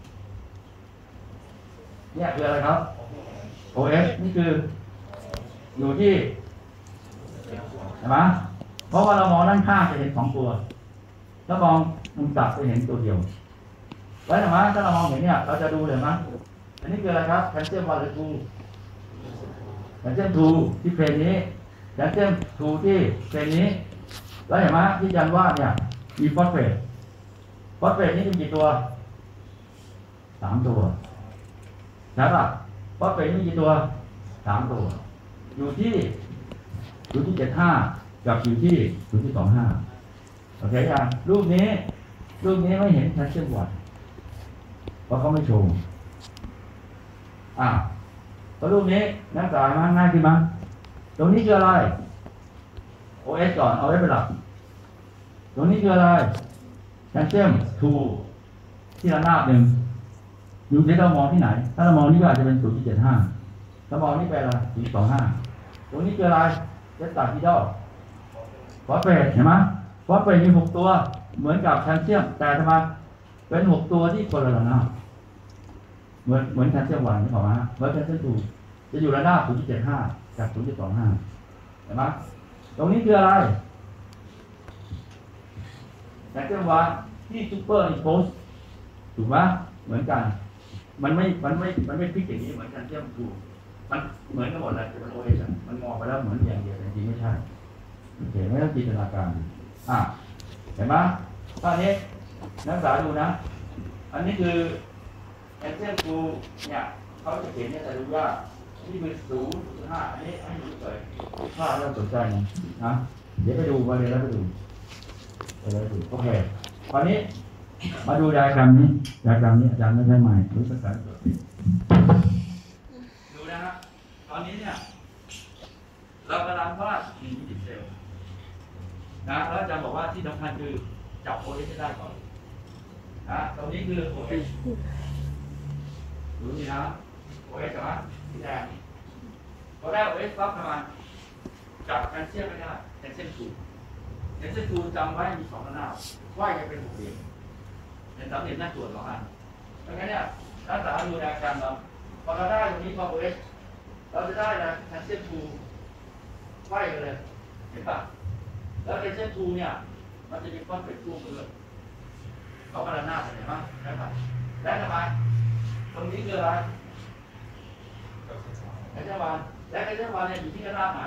เนี่ยคืออะไรครับ OS นี่คืออยู่ที่เห็นไหมเพราะว่าเรามองด้านข้างจะเห็น2ตัวถ้ามองมุมตัดจะเห็นตัวเดียวไว้เห็นไหมถ้าเรามองเห็นเนี่ยเราจะดูเห็นไหมอันนี้คืออะไรครับแคลเซียม1หรือ2แคลเซียม2ที่เพลนนี้แคลเซียม2ที่เพลนนี้แล้วเห็นไหมที่อาจารย์ว่าเนี่ยมีฟอสเฟตนี่มีกี่ตัว3ตัวใช่ป่ะฟอสเฟตนี่มีกี่ตัว3ตัวอยู่ที่0.75กับอยู่ที่0.25โอเคยังรูปนี้ไม่เห็นแคลเซียม1เพราะเขาไม่โชว์ตัวรูปนี้นักศึกษาง่ายขึ้นมั้ยตรงนี้คืออะไร OS ก่อนเอาไว้เป็นหลักตรงนี้คืออะไรแคลเซียม2ที่ระนาบ1อยู่ที่เรามองที่ไหนถ้าเรามองนี่ก็อาจจะเป็น 0.75 ถ้ามองนี่เป็นอะไร 0.25 ตรงนี้คืออะไรเจสตาร์พิดอลฟอสเฟตเห็นไหมฟอสเฟตมี6ตัวเหมือนกับแคลเซียมแต่ทำไมเป็น6ตัวที่คนละระนาบเหมือนแคลเซียม1นี่บอกมาเหมือนแคลเซียม2จะอยู่ระนาบ 0.75 จาก 0.25 เห็นไหมตรงนี้คืออะไรแคลเซียม1ที่ซูเปอร์อินโพสถูกไหมเหมือนกันมันไม่พลิกอย่างนี้เหมือนแคลเซียม2มันเหมือนกันหมดเลยเป็น OS มันมองไปแล้วเหมือนอย่างเดียวแต่จริงไม่ใช่โอเคไม่ต้องจินตนาการเห็นไหมตอนนี้นักศึกษาดูนะอันนี้คือแคลเซียม2เนี่ยเขาจะเขียนเนี่ยแต่ดูว่าที่เป็น0.5อันนี้ให้ดูเฉยถ้าเราสนใจนะเดี๋ยวไปดูมาเลยแล้วไปดูโอเคตอนนี้มาดูไดอะแกรมนี้อาจารย์ไม่ใช่ใหม่รู้สึกการดูนะฮะตอนนี้เนี่ยเรากำลังวาด1ยูนิตเซลล์นะแล้วอาจารย์บอกว่าที่สำคัญคือจับ OS ให้ได้ก่อนนะตรงนี้คือ OS ดูนี่นะ OS ใช่ไหมสีแดงพอได้ OS ปั๊บทำไมจับแคลเซียมไม่ได้แคลเซียม2จำไว้มี2ระนาบว่ายกันเป็น6เหลี่ยมเป็นสามเหลี่ยมหน้าตรวจ2อันเพราะงั้นเนี่ยนักศึกษาดูไดอะแกรมเราพอเราได้ตรงนี้พอ OS เราจะได้นะแคลเซียม2ว่ายกันเลยเห็นปะแล้วแคลเซียม2เนี่ยมันจะมีฟอสเฟตร่วมด้วยเขากระนาบเห็นไหมนะครับและทำไมตรงนี้คืออะไรแคลเซียม1และแคลเซียม1เนี่ยอยู่ที่ระนาบไหน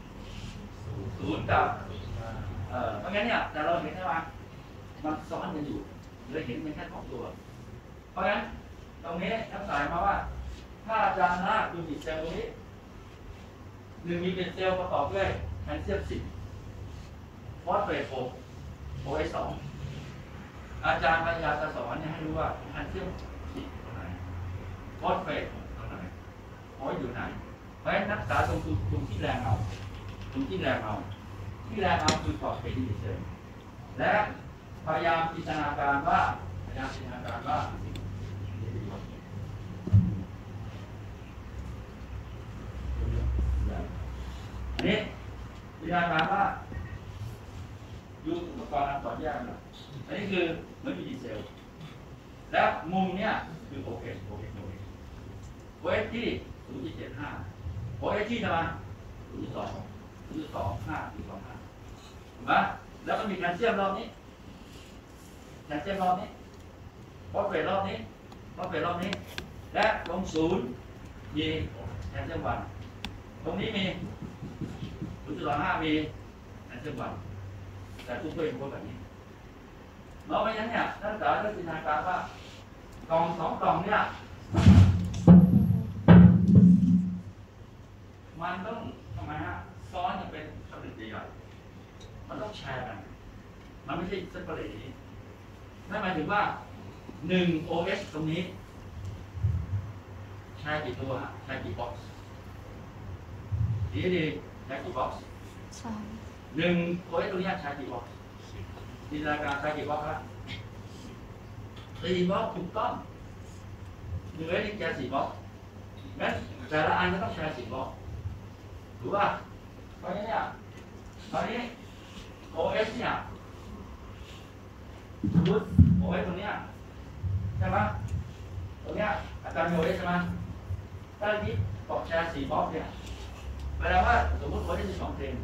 0กับเพราะงั้นเนี่ยแต่เราเห็นใช่ไหมมันซ้อนกันอยู่เลยเห็นเป็นแค่2ตัวเพราะงั้นตรงนี้นักศึกษามาว่าถ้าอาจารย์ลากยูนิตเซลล์ตรงนี้1ยูนิตเซลล์ประกอบด้วยแคลเซียม10ฟอสเฟต6 OS 2อาจารย์พยายามจะสอนให้รู้ว่าแคลเซียม10ตรงไหนฟอสเฟตตรงไหนOSอยู่ไหนเพราะฉะนั้นนักศึกษาตรงที่แรงเอาที่แรงเอาคือขอบเขตยูนิตเซลล์และพยายามจินตนาการว่าอันนี้จินตนาการว่าดูอุปกรณ์ต่อแยกนะอันนี้คือเหมือนยูนิตเซลล์และมุมเนี่ยคือโอเค OS ที่ 0.75 OS ที่จะมา 0.2 0.25 ถูกไหมแล้วก็มีแคลเซียมรอบนี้แคลเซียมรอบนี้ฟอสเฟตรอบนี้และลงศูนย์มีแคลเซียมวันตรงนี้มี 0.25 มีแคลเซียมวันแต่ทุกตัวเองพบแบบนี้เราไม่งั้นเนี่ยนักศึกษาจะจินตนาการว่ากล่อง2 กล่องเนี่ยมันต้องทำไมฮะซ้อนเป็นผลิตใหญ่มันต้องแชร์กันมันไม่ใช่เซปเปอร์เรตนั่นหมายถึงว่า1 OS ตรงนี้แชร์กี่ตัวฮะแชร์กี่บ็อกซ์ดีแชร์กี่บ็อกซ์ 2 1 OS ตรงนี้แชร์กี่บ็อกซ์จินตนาการแชร์กี่บ็อกซ์ครับ4 บ็อกซ์ถูกต้อง1 OS นี่แชร์4 บ็อกซ์งั้นแต่ละอันก็ต้องแชร์4 บ็อกซ์ถูกป่ะเพราะฉะนั้นเนี่ยตอนนี้ OS เนี่ยสมมติ OS ตรงเนี้ยใช่ไหมตรงเนี้ยอาจารย์มี OS ใช่ไหมถ้าที่บอกแชร์4 บ็อกซ์เนี่ยแปลว่าสมมติ OS ที่2 เพลง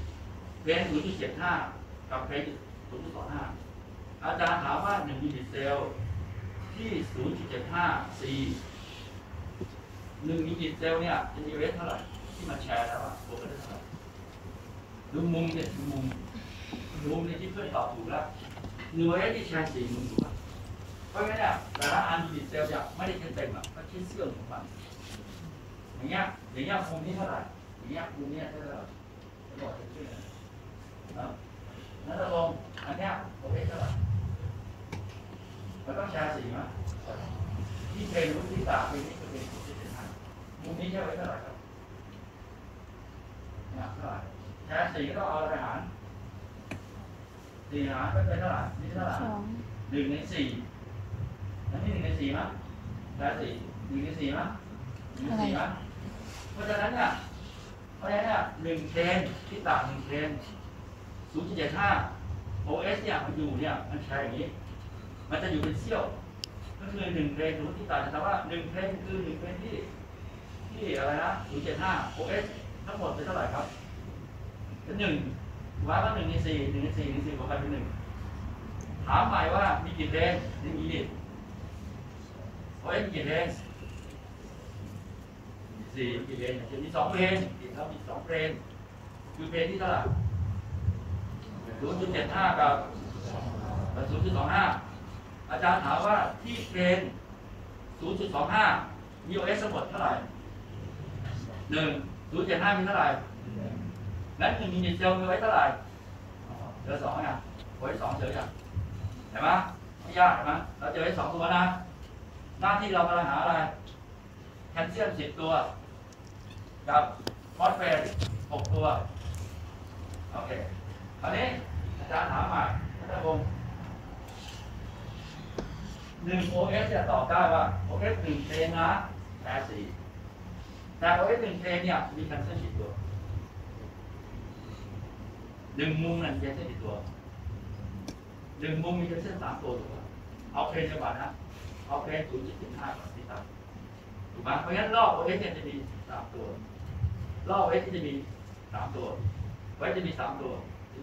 0.75 กับเพลง 0.25 อาจารย์ถามว่า1 ยูนิตเซลล์ที่ 0.75 C 1 ยูนิตเซลล์เนี่ยจะมี OS เท่าไหร่ที่มาแชร์แล้วโอ้ก็ได้เท่าไหร่ดูมุมเนี่ยมุมเนี่ยที่เพื่อนตอบถูกแล้วOS ที่แชร์4 มุมถูกป่ะเพราะงั้นเนี่ยแต่ละอันยูนิตเซลล์จะไม่ได้เต็มอ่ะก็ชิ้นเสี้ยวของมันอย่างเงี้ยมุมนี้เท่าไหร่อย่างเงี้ยมุมนี้เท่าไหร่จะบอกจะชื่อนะนั่นลงอันเนี้ยOS เท่าไหร่มันต้องแชร์4มั้ยที่เพลงรุ่นที่3เพลงนี้ก็เป็นมุมนี้แชร์ไว้เท่าไหร่ครับเนี่ยเท่าไหร่แชร์4ก็ต้องเอาไปหาร4 หารก็เป็นเท่าไหร่นี่เท่าไหร่1 ใน 4อันนี้1 ใน 4มั้ยแชร์4 1 ใน 4มั้ย1 ใน 4มั้ยเพราะฉะนั้นเนี่ย1 เทรนที่ต่าง1 เทรน 0.75 OS เนี่ยมันอยู่เนี่ยมันใช้อย่างนี้มันจะอยู่เป็นเสี้ยวก็คือ1 เทรนสมมติที่ต่างจะทำว่า1 เทรนคือ1 เทรนที่อะไรนะ 0.75 OS ทั้งหมดเป็นเท่าไหร่ครับเป็น1ว่า1 ใน 4 1 ใน 4 1 ใน 4บวกกันเป็น1ถามใหม่ว่ามีกี่เทรน1 ยูนิต OS มีกี่เทรน4 กี่เทรนจะมี2 เทรนเรามี2 เทรนคือเทรนที่เท่าไหร่ 0.75 กับ 0.25 อาจารย์ถามว่าที่เทรน 0.25 มี OS ทั้งหมดเท่าไหร่1 0.75 มีเท่าไหร่งั้น1 ยูนิตเซลล์มีไว้เท่าไหร่เจอ2นะไว้2เจออย่างเห็นไหมไม่ยากเห็นไหมเราเจอไว้2 ตัวนะหน้าที่เรากำลังหาอะไรแคลเซียม10 ตัวกับฟอสเฟต6 ตัวโอเคคราวนี้อาจารย์ถามใหม่ท่านผู้ชม1 OS จะตอบได้ว่า OS 1 เทรนนะแชร์4แต่ OS 1 เทรนเนี่ยมีแคลเซียม10 ตัว1 มุมนั่นแคลเซียม10 ตัว1 มุมมีแคลเซียม3 ตัวถูกป่ะเอาเพลนจังหวะนะเอาเพลน 0.75 กับที่ต่ำถูกไหมเพราะงั้นรอบ OS เนี่ยจะมี3 ตัวรอบ OS จะมี3 ตัวไว้จะมี3 ตัว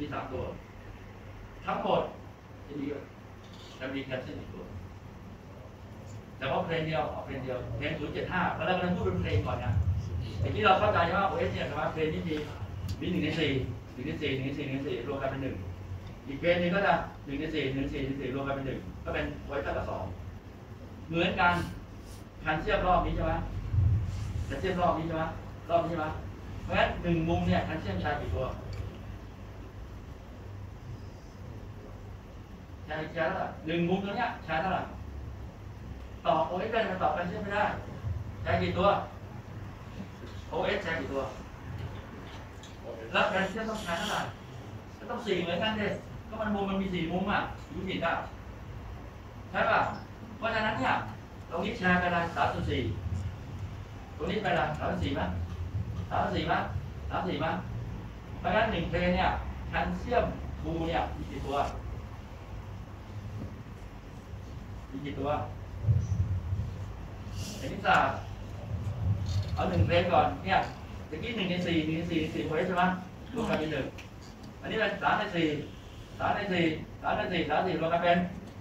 ทั้งหมดจะมีแคลเซียม1 ตัวแต่ว่าเพลงเดียวเอาเพลงเดียวเพลง 0.75 แล้วเรากำลังพูดเป็นเพลงก่อนนะไอ้ที่เราเข้าใจว่า OS เนี่ยว่าเพลงนี้มี1 ใน 4 1 ใน 4 1 ใน 4 1 ใน 4รวมกันเป็น1อีกเพลงนึงก็จะ1 ใน 4 1 ใน 4 1 ใน 4รวมกันเป็น1ก็เป็นไว้เท่ากับ2เหมือนกันแคลเซียมรอบนี้ใช่ไหมแคลเซียมรอบนี้ใช่ไหมเพราะฉะนั้น1 มุมเนี่ยแคลเซียมใช้กี่ตัวใช้เท่าไหร่1 มุมตรงเนี้ยใช้เท่าไหร่ตอบ OS ได้มันตอบแคลเซียมไม่ได้ใช้กี่ตัว OS ใช้กี่ตัวแล้วแคลเซียมต้องใช้เท่าไหร่ก็ต้อง4เหมือนกันเลยก็มันมุมมันมี4 มุมอ่ะยูนิตอ่ะใช่ป่ะเพราะฉะนั้นเนี่ยตรงนี้แชร์ไปละ 3.4 ตรงนี้ไปละ 3.4 มั้ย 3.4 มั้ย 3.4 มั้ยเพราะฉะนั้น1 เพลงเนี่ยแคลเซียมทูเนี่ยมีกี่ตัวคณิตศาสตร์เอา1เพลงก่อนเนี่ยตะกี้1 ใน 4 1 ใน 4 4 OS ใช่ไหมรวมกันเป็น1อันนี้เป็น3 ใน 4 3 ใน 4 3 ใน 4 3 4รวมกันเป็น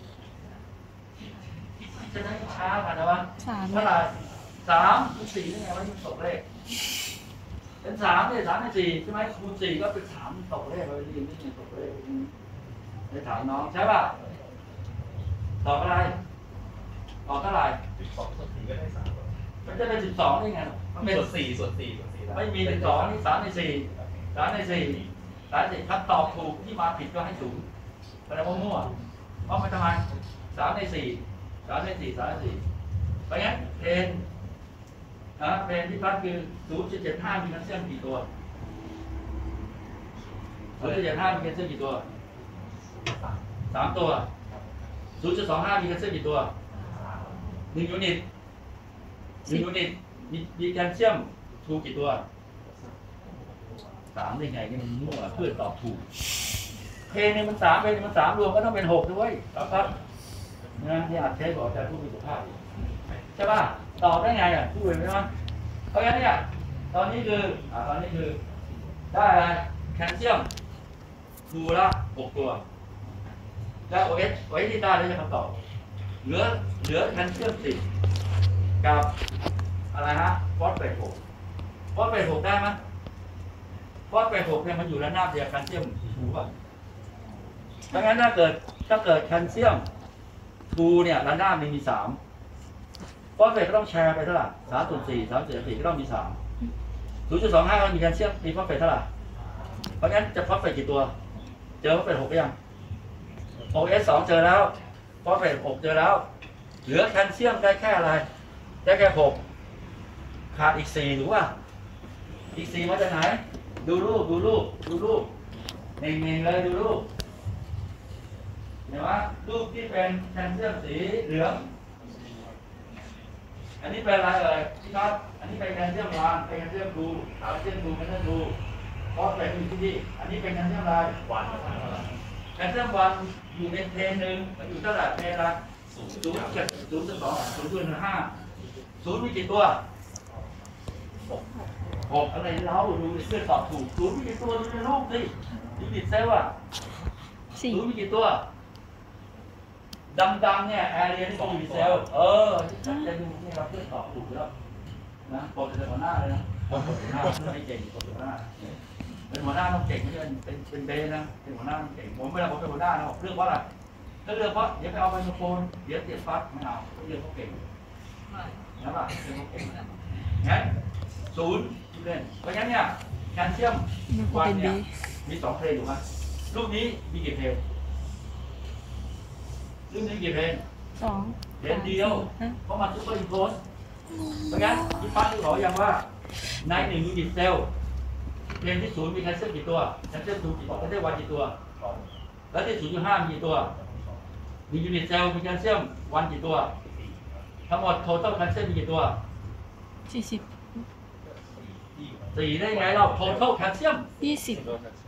จะได้ช้ากันนะวะ 3 เท่าไหร่3คูณ4ได้ไงวะที่ตกเลขเป็น3เนี่ย3 ใน 4ใช่ไหมคูณ4ก็เป็น3ตกเลขเลยนี่นี่ตกเลขได้ถามน้องใช่ป่ะตอบอะไรตอบเท่าไหร่ 12ส่วน4ก็ได้3 มันจะเป็น12ได้ไงมันเป็นส่วน4ส่วน4ส่วน4 ไม่มี12นี่3 ใน 4 3 ใน 4 3 ใน 4ถ้าตอบถูกที่มาผิดก็ให้0แปลว่ามั่วเพราะมันทำไม3 ใน 4 3 ใน 4 3 ใน 4เพราะงั้นเพนที่พัดคือ 0.75 มีแคลเซียมกี่ตัว 0.75 มีแคลเซียมกี่ตัว3 ตัว 0.25 มีแคลเซียมกี่ตัว1 ยูนิต1 ยูนิตมีแคลเซียมถูกกี่ตัว3ได้ไงนี่มันมั่วเพื่อตอบถูกเพนนี่มัน3เพนนี่มัน3รวมก็ต้องเป็น6ด้วยครับนะที่อาจใช้บอกอาจารย์ผู้มีสุภาพใช่ป่ะตอบได้ไงอ่ะพูดเลยใช่ไหมเพราะงั้นเนี่ยตอนนี้คือได้อะไรแคลเซียมทูละ6ตัวแล้ว OS ที่ได้ได้จะคำตอบเหลือแคลเซียม10กับอะไรฮะฟอสเฟต6ฟอสเฟต6ได้ไหมฟอสเฟต6เนี่ยมันอยู่ระนาบเดียวแคลเซียมทูป่ะเพราะงั้นถ้าเกิดแคลเซียมทูเนี่ยระนาบมี3ฟอสเฟตก็ต้องแชร์ไปเท่าไหร่3/4 3/4ก็ต้องมี3 0.25 ก็มีแคลเซียมมีฟอสเฟตเท่าไหร่เพราะงั้นจะฟอสเฟตกี่ตัวเจอฟอสเฟต6หรือยัง OS 2เจอแล้วฟอสเฟต6เจอแล้วเหลือแคลเซียมได้แค่อะไรได้แค่6ขาดอีก4ถูกป่ะอีก4มาจากไหนดูรูปเน่งๆเลยดูรูปเห็นไหมรูปที่เป็นแคลเซียมสีเหลืองอันนี้เป็นอะไรเลยพี่ครับอันนี้เป็นแคลเซียม1เป็นแคลเซียม2แคลเซียม2แคลเซียม2ฟอสเฟตอยู่ที่นี่อันนี้เป็นแคลเซียมอะไรแคลเซียม1อยู่ในเพนหนึ่งมันอยู่เท่าไหร่เพนละ0.2 0.5 0มีกี่ตัว6อะไรเล่าดูเสื้อตอบถูก0มีกี่ตัวดูในรูปสิยูนิตเซลล์อ่ะ0มีกี่ตัวดำๆเนี่ยแอเรียนี่คือยูนิตเซลล์จะดูนี่เราเพื่อตอบถูกแล้วนะกดเป็นหัวหน้าเลยนะกดหัวหน้าไม่เก่งกดหัวหน้าเป็นหัวหน้าต้องเก่งไม่ใช่เป็นเบนะเป็นหัวหน้าต้องเก่งผมไม่ได้ผมเป็นหัวหน้านะเรื่องเพราะอะไรถ้าเรื่องเพราะเดี๋ยวไปเอาไมโครโฟนเดี๋ยวเสียบปลั๊กไม่เอาเรื่องเขาเก่งนะป่ะเรื่องเขาเก่งงั้น0เล่นเพราะงั้นเนี่ยแคลเซียมวันเนี่ยมี2เพลงถูกไหมรูปนี้มีกี่เพลงรูปนี้กี่เพลงเพลงเดียวเพราะมันซุปเปอร์อิมโพสเพราะงั้นที่ป้าที่บอกยังว่าใน1 ยูนิตเซลล์เพลงที่0มีแคลเซียมกี่ตัวแคลเซียม2กี่ตัวแคลเซียม1กี่ตัวแล้วที่ 0.5 มีกี่ตัวมียูนิตเซลล์มีแคลเซียม1กี่ตัวทั้งหมดโทตัลแคลเซียมมีกี่ตัว 40 4ได้ไงเราโทตัลแคลเซียม 20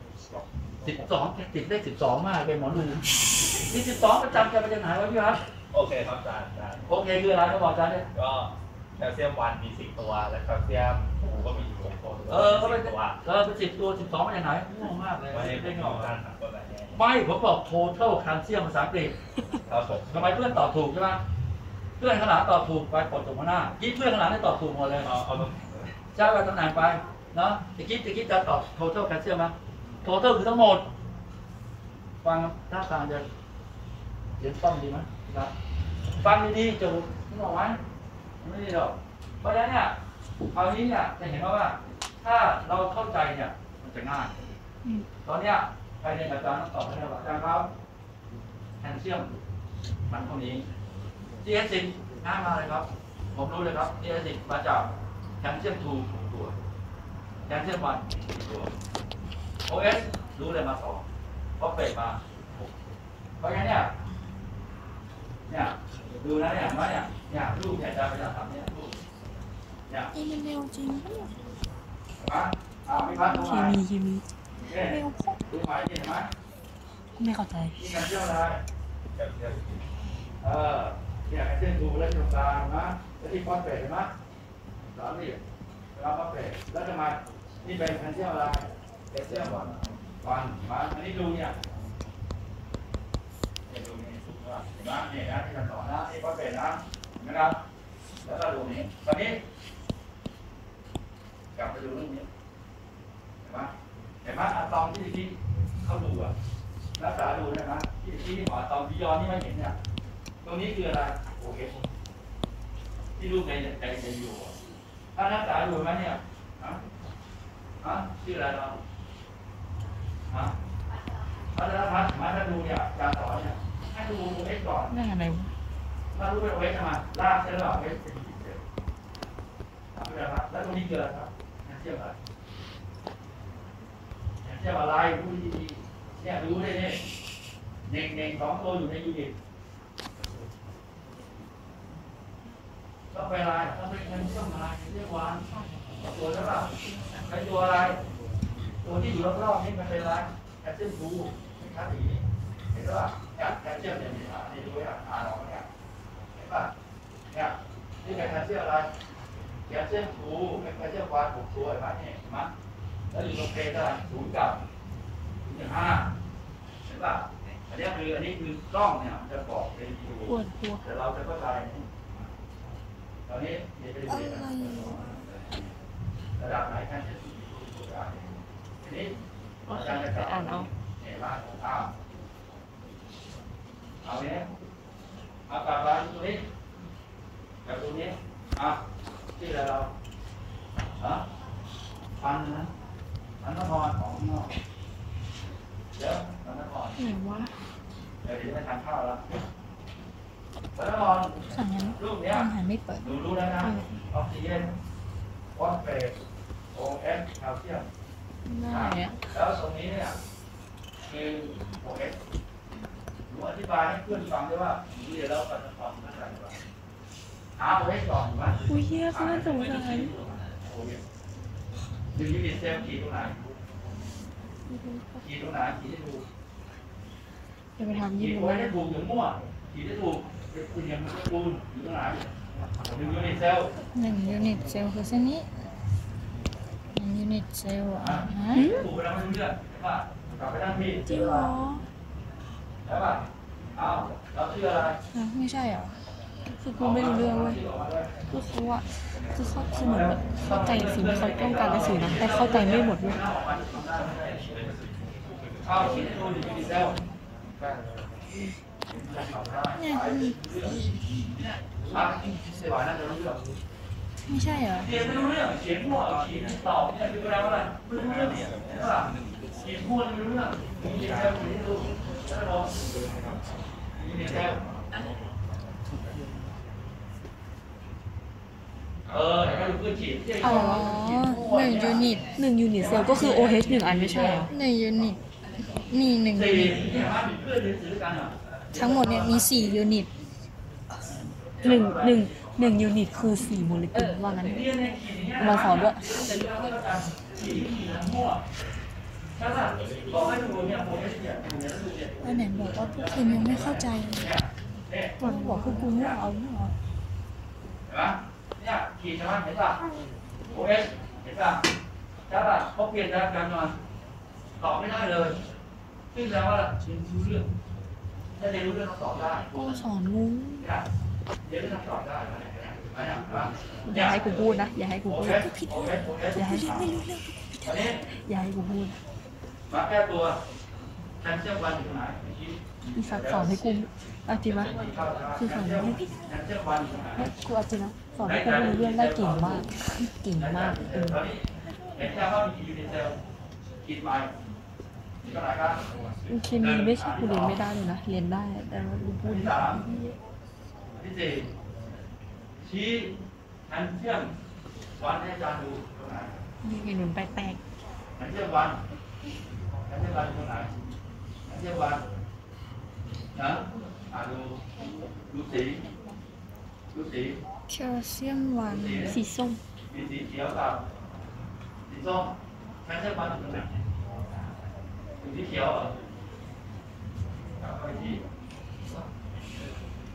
12ติดได้12มากเป็นหมอดูมี12ประจำจะไปจากไหนวะพี่ครับโอเคครับอาจารย์โอเคคืออะไรต้องบอกอาจารย์เนี่ยก็แคลเซียม1มี10ตัวและแคลเซียม2ก็มีอยู่6ตัวก็เป็น10ตัว12มาจากไหนงงมากเลยไม่ได้ออกการถามตัวไหนไม่ผมบอก total แคลเซียมภาษาอังกฤษครับผมทำไมเพื่อนตอบถูกใช่ไหมเพื่อนข้างหลังตอบถูกไปกดตรงหน้ายิ่งเพื่อนข้างหลังได้ตอบถูกหมดเลยใช่ไปตำแหน่งไปเนาะตะกี้จะตอบ total แคลเซียมไหม total คือทั้งหมดฟังท่าทางจะเรียนต้อมดีไหมครับฟังดีๆจะนึกออกไหมไม่ดีหรอกเพราะฉะนั้นเนี่ยคราวนี้เนี่ยจะเห็นว่าถ้าเราเข้าใจเนี่ยมันจะง่ายตอนเนี้ยใครเรียนอาจารย์ต้องตอบให้ได้ว่าอาจารย์ครับแคลเซียมมันเท่านี้ TS10 ง่ายมากเลยครับผมรู้เลยครับ TS10 มาจากแคลเซียม2ตัวแคลเซียม1ตัว OS รู้เลยมา2เพราะเฟสมาเพราะงั้นเนี่ยดูนะเนี่ยว่าเนี่ยรูปเนี่ยจะไปทำเนี่ยรูปเนี่ยมันเร็วจริงไม่พัดตรงไหนเคมีเร็วดูหมายนี่เห็นไหมไม่เข้าใจนี่การเชื่ออะไรเนี่ยการเชื่อดูแล้วตรงกลางนะแล้วที่ฟอสเฟตเห็นไหม3 เหลี่ยมแล้วก็เปรตแล้วจะมานี่เป็นแคลเซียมอะไรแคลเซียมวันมาอันนี้ดูเนี่ยดูนี่สุดว่าเห็นไหมนี่นะที่เราสอนนะนี่ก็เปรตนะครับแล้วก็ดูนี่ตอนนี้กลับไปดูเรื่องนี้เห็นไหมอะตอมที่เขาดูอะรักษาดูนะที่หมออะตอมบิยอนนี่ไม่เห็นเนี่ยตรงนี้คืออะไรโอเคที่รูปในอยู่ถ้ารักษาดูไหมเนี่ยชื่ออะไรเราถ้าดูเนี่ยการสอนเนี่ยให้ดูโอเอสก่อนได้อะไรวะถ้ารู้เป็นโอเอสมาลากใช่หรือเปล่าโอเอสเป็นกี่เซลล์แล้วตรงนี้คืออะไรครับเชื่อมอะไรเชื่อมอะไรรู้ดีๆเนี่ยรู้ได้เนี่ยเน่ง2 ตัวอยู่ในยูนิตต้องไปอะไรต้องไปเชื่อมอะไรเรียกว่าตัวใช่ป่ะไอตัวอะไรตัวที่อยู่รอบๆนี่มันเป็นอะไรแคลเซียมทูไม่คัดอีเห็นป่ะเนี่ยแคลเซียมเนี่ยนี่ดูอ่านออกเนี่ยเห็นป่ะเนี่ยนี่เป็นแคลเซียมอะไรแคลเซียมทูเป็นแคลเซียมวาน6 ตัวเห็นไหมเนี่ยเห็นไหมแล้วอยู่ตรงเพศอะไร0 กับ 0.5เห็นป่ะอันนี้คือกล้องเนี่ยจะบอกเป็นวิดีโอปวดหัวแต่เราจะเข้าใจตอนนี้เดี๋ยวจะดูระดับไหนขั้นจะสูงสุดได้ทีนี้อาจารย์จะกล่าวเนี่ยว่าเอาเนี้ยเอากลับมาตัวนี้กับตัวนี้ที่อะไรเราพันนะพันนครของนอกเดี๋ยวพันนครไหนวะเดี๋ยวจะทานข้าวแล้วพันนครสั่งงั้นรูปเนี้ยอาหารไม่เปิดดูรู้แล้วนะออกซิเจนฟอสเฟตโอเอสแคลเซียมได้อะแล้วตรงนี้เนี่ยคือโอเอสหนูอธิบายให้เพื่อนฟังด้วยว่าหนูเรียนแล้วการสอนนั่นอะไรบ้างโอเอสก่อนถูกไหมอุ้ยเฮียเขาน่าสงสารดูยูนิตเซลขีดตรงไหนขีดตรงไหนขีดให้ถูกจะไปทำขียี่ดห้โออเอสถูกอย่างมั่วขีดให้ถูกเป็นอย่างมันปูนอยู่ตรงไหนดูยูนิตเซล 1 ยูนิตเซลล์คือเส้นนี้1 ยูนิตเซลล์ฮะถูกไปแล้วไม่รู้เรื่องใช่ป่ะกลับไปนั่งพี่จริงเหรอใช่ป่ะเราชื่ออะไรไม่ใช่เหรอคือกูไม่รู้เรื่องเว้ยคือเขาอะคือเหมือนแบบเข้าใจสิ่งที่เขาต้องการจะสื่อนะแต่เข้าใจไม่หมดเว้ยขีดให้ถูกยูนิตเซลเนี่ยเสียหวานน่าจะรู้เรื่องไม่ใช่เหรอเรียนไม่รู้เรื่องเขียนมั่วขีดตอบเนี่ยคือแปลว่าอะไรไม่รู้เรื่องใช่ป่ะเขียนมั่วไม่รู้เรื่องยูนิตเซลขีดให้ถูกใช่ไหมยูนิตเซลเห็นไหมดูพื้นขีดอ๋อ1 ยูนิต 1 ยูนิตเซลล์ก็คือ OH 1 อันไม่ใช่เหรอ 1 ยูนิตนี่1 ยูสี่นิตเนี่ยมาเพื่อนเรียนสื่อกันอ่ะทั้งหมดเนี่ยมี4 ยูนิต 1 ยูนิตคือ 4 โมเลกุลว่างั้นเรียนในขีดอย่างเงี้ยมาสอนด้วยจะเรียกว่าขีดมั่วใช่ป่ะบอกให้ดูเนี่ยโมเดลเนี่ยเนี่ยแล้วไหนบอกว่าพวกคุณยังไม่เข้าใจเนี่ยมันบอกคือกูไม่เอาไม่เอาเห็นปะเนี่ยขีดใช่ไหมเห็นป่ะโอเอสเห็นป่ะใช่ป่ะเขาเปลี่ยนจากการนอนตอบไม่ได้เลยซึ่งแปลว่าเรียนรู้เรื่องถ้าเรียนรู้เรื่องต้องตอบได้ก็สอนงูเนี่ยเรียนรู้ต้องตอบได้ไหมเนี่ยเห็นป่ะอย่าให้กูพูดนะ อย่าให้กูโอพูดเอสโอเอสโอเอสอย่าให้ไม่รู้เรื่องอันนี้อย่าให้กูพูดมาแก้ตัวแคลเซียมวันอยู่ตรงไหนอีสัตว์สอนให้กูเอาจริงปะคือสอนให้แคลเซียมวันอยู่ตรงไหนกูเอาจริงนะสอนให้กูไม่รู้เรื่องได้เก่งมากเก่งมากตอนนี้เห็นแค่ว่ามีกี่ยูนิตเซลล์ขีดไปนี่ก็ไหนครับเคมีไม่ใช่กูเรียนไม่ได้เลยนะ เรียนได้แต่ว่ากูพูดที่ ที่สี่ชี้แคลเซียมวันให้อาจารย์ดูตรงไหนนี่ไงหนุนแปลกแคลเซียมวันแคลเซียมวันตรงไหนแคลเซียมวันนะดูสีดูสีแคลเซียมวันๆสีส้มมีสีเขียวกับสีส้มแคลเซียมวันอยู่ตรงไหนอยู่สีเขียวเหรอเอาไปที่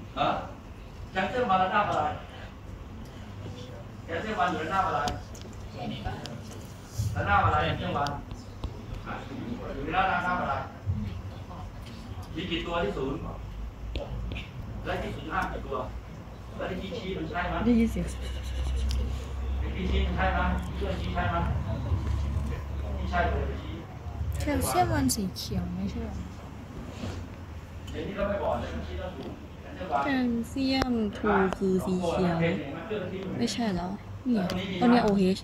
แคลเซียมวันระดับอะไรแคลเซียมวันอยู่ระดับอะไรแล้วหน้าอะไรเชื่อวันอยู่ในหน้าอะไรมีกี่ตัวที่ศูนย์แล้วที่ศูนย์ห้ากี่ตัวแล้วที่ชี้มันใช่ไหมได้ยินเสียงที่ชี้มันใช่ไหมเชื่อชี้ใช่ไหมที่ใช่เลยชี้แคลเซียมวันสีเขียวไม่ใช่หรอเดี๋ยวนี้เราไม่บอกเลยชี้ต้องถูกแคลเซียมทูคือสีเขียว ไม่ใช่แล้วเนี่ยตัวเนี้ย OH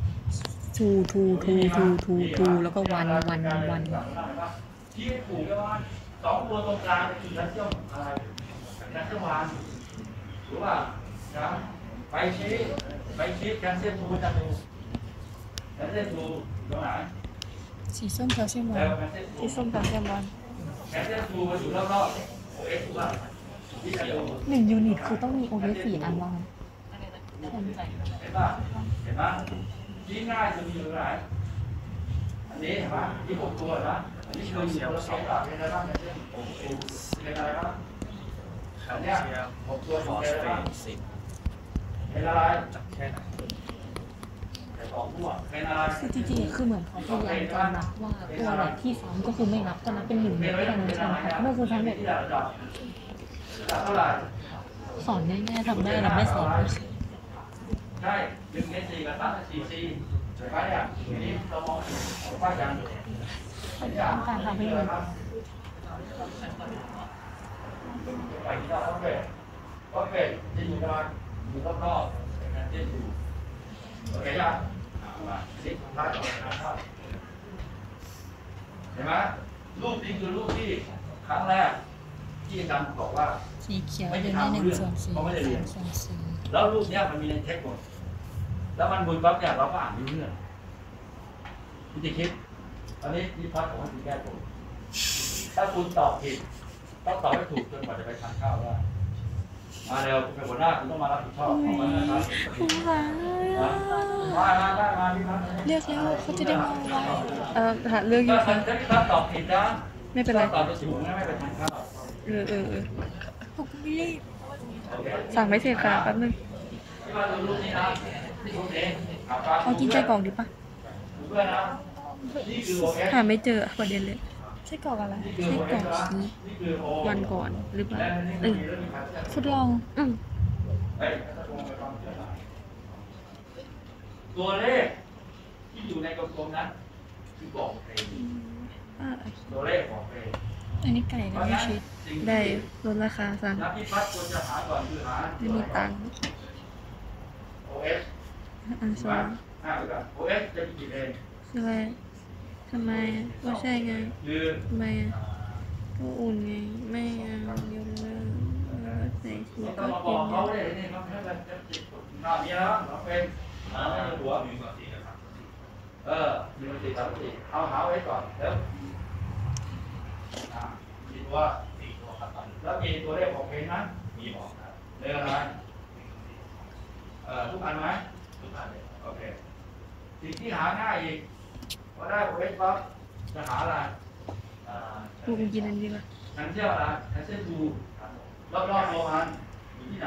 ทูแล้วก็วันชี้ถูกแล้วว่าสองตัวตรงกลางคือแคลเซียมอะไรแคลเซียมวันหรือว่าไปชี้แคลเซียมทูจะดูแคลเซียมทูตรงไหนสีส้มแคลเซียมวันที่ส้มแคลเซียมวันแคลเซียมทูมันอยู่รอบๆ OH ถูกป่ะที่จะดู 1 ยูนิตคือต้องมี OH 4 อันว่างั้นเห็นป่ะเห็นป่ะชี้ง่ายจะมีอยู่ไหนอันนี้เห็นป่ะที่6ตัวนะอันนี้คืออยู่ตัว2เป็นอะไรบ้างเป็นอะไรบ้างอันเนี้ย6ตัวอยู่เป็นอะไรบ้างเป็นอะไรแค่ไหนแต่2ตัวเป็นอะไรคือจริงๆคือเหมือนเขาพยายามจะนับว่าตัวไหนที่ซ้ำก็คือไม่นับก็นับเป็น1เม็ดแค่นั้นใช่ไหมคะไม่คือทั้งหมดเท่าไหร่สอนง่ายๆทำได้แต่ไม่สอนไม่ใช่ใช่1 4กับ3 4 4เห็นไหมเนี่ยทีนี้เรามองว่าอย่างต้องการทำให้มันไปที่เราก็เป็ดจะอยู่ประมาณอยู่รอบๆเป็นการเต้นอยู่โอเคยังมาสิท้ายต่อนะครับเห็นไหมรูปนี้คือรูปที่ครั้งแรกที่อาจารย์บอกว่าสีเขียวอยู่ใน1/4 3/4 แล้วรูปเนี้ยมันมีในเท็กซ์หมดแล้วมันบุญปั๊บเนี่ยเราก็อ่านไม่รู้เรื่องพี่จะคิดอันนี้พี่พัดของพี่แก้ผมถ้าคุณตอบผิดต้องตอบให้ถูกจนกว่าจะไปทานข้าวได้มาเร็วคุณเป็นหัวหน้าคุณต้องมารับผิดชอบของมันนะครับคุณคะมาพี่พัดเรียกแล้วเขาจะได้มาไว้หาเรื่องอยู่ถ้าค่ะพี่พัดตอบผิดนะไม่เป็นไรตอบไปถูกนะไม่ไปทานข้าวผมไม่รีบโอเคสั่งไม่เสร็จค่ะแป๊บนึงพี่มาดูรูปนี้นะรูปนี้ครับเอากินไส้กรอกดีปะเพื่อนนะนี่คือโอเอสหาไม่เจอประเด็นเลยไส้กรอกอะไรนี่คือไส้โอกรเออกสชีสนี่คือโอวันก่อนหรือเปล่าเออทดลองตัวเลขที่อยู่ในกลมๆนั้นคือบอกเพลงตัวเลขบอกเพลงอันนี้ไก่นะไม่ชีสได้ลดราคาสั่งนักพิพัฒน์ควรจะหาก่อนคือหาไม่มีตังค์ OS อันสองไปก่อน OS จะมีกี่เพลงคืออะไรทำไมก็ใช่ไงคือทำไมก็อุ่นไงไม่เอาเดี๋ยวเลิกใส่สูไม่ตรต้องก็มาบกิอน กเขาเนี่ยเลยนี่เขาให้มันจะจิตหน้ามีแล้วเราเป็นไม่มีหัวมีสี่เอาหาไว้ก่อนแล้วมีตัวครับแล้วมีตัวเลขของเพลงนั้นมีบอกครับเลขอะไรทุกอันไหมทุกอันเลยโอเคสิ่งที่หาง่ายอีกพอได้โอเอสปั๊บจะหาอะไรกูกินอันนี้ละแคนเซิลอะไรแคนเซิลทูรอบๆโลมันอยู่ที่ไหน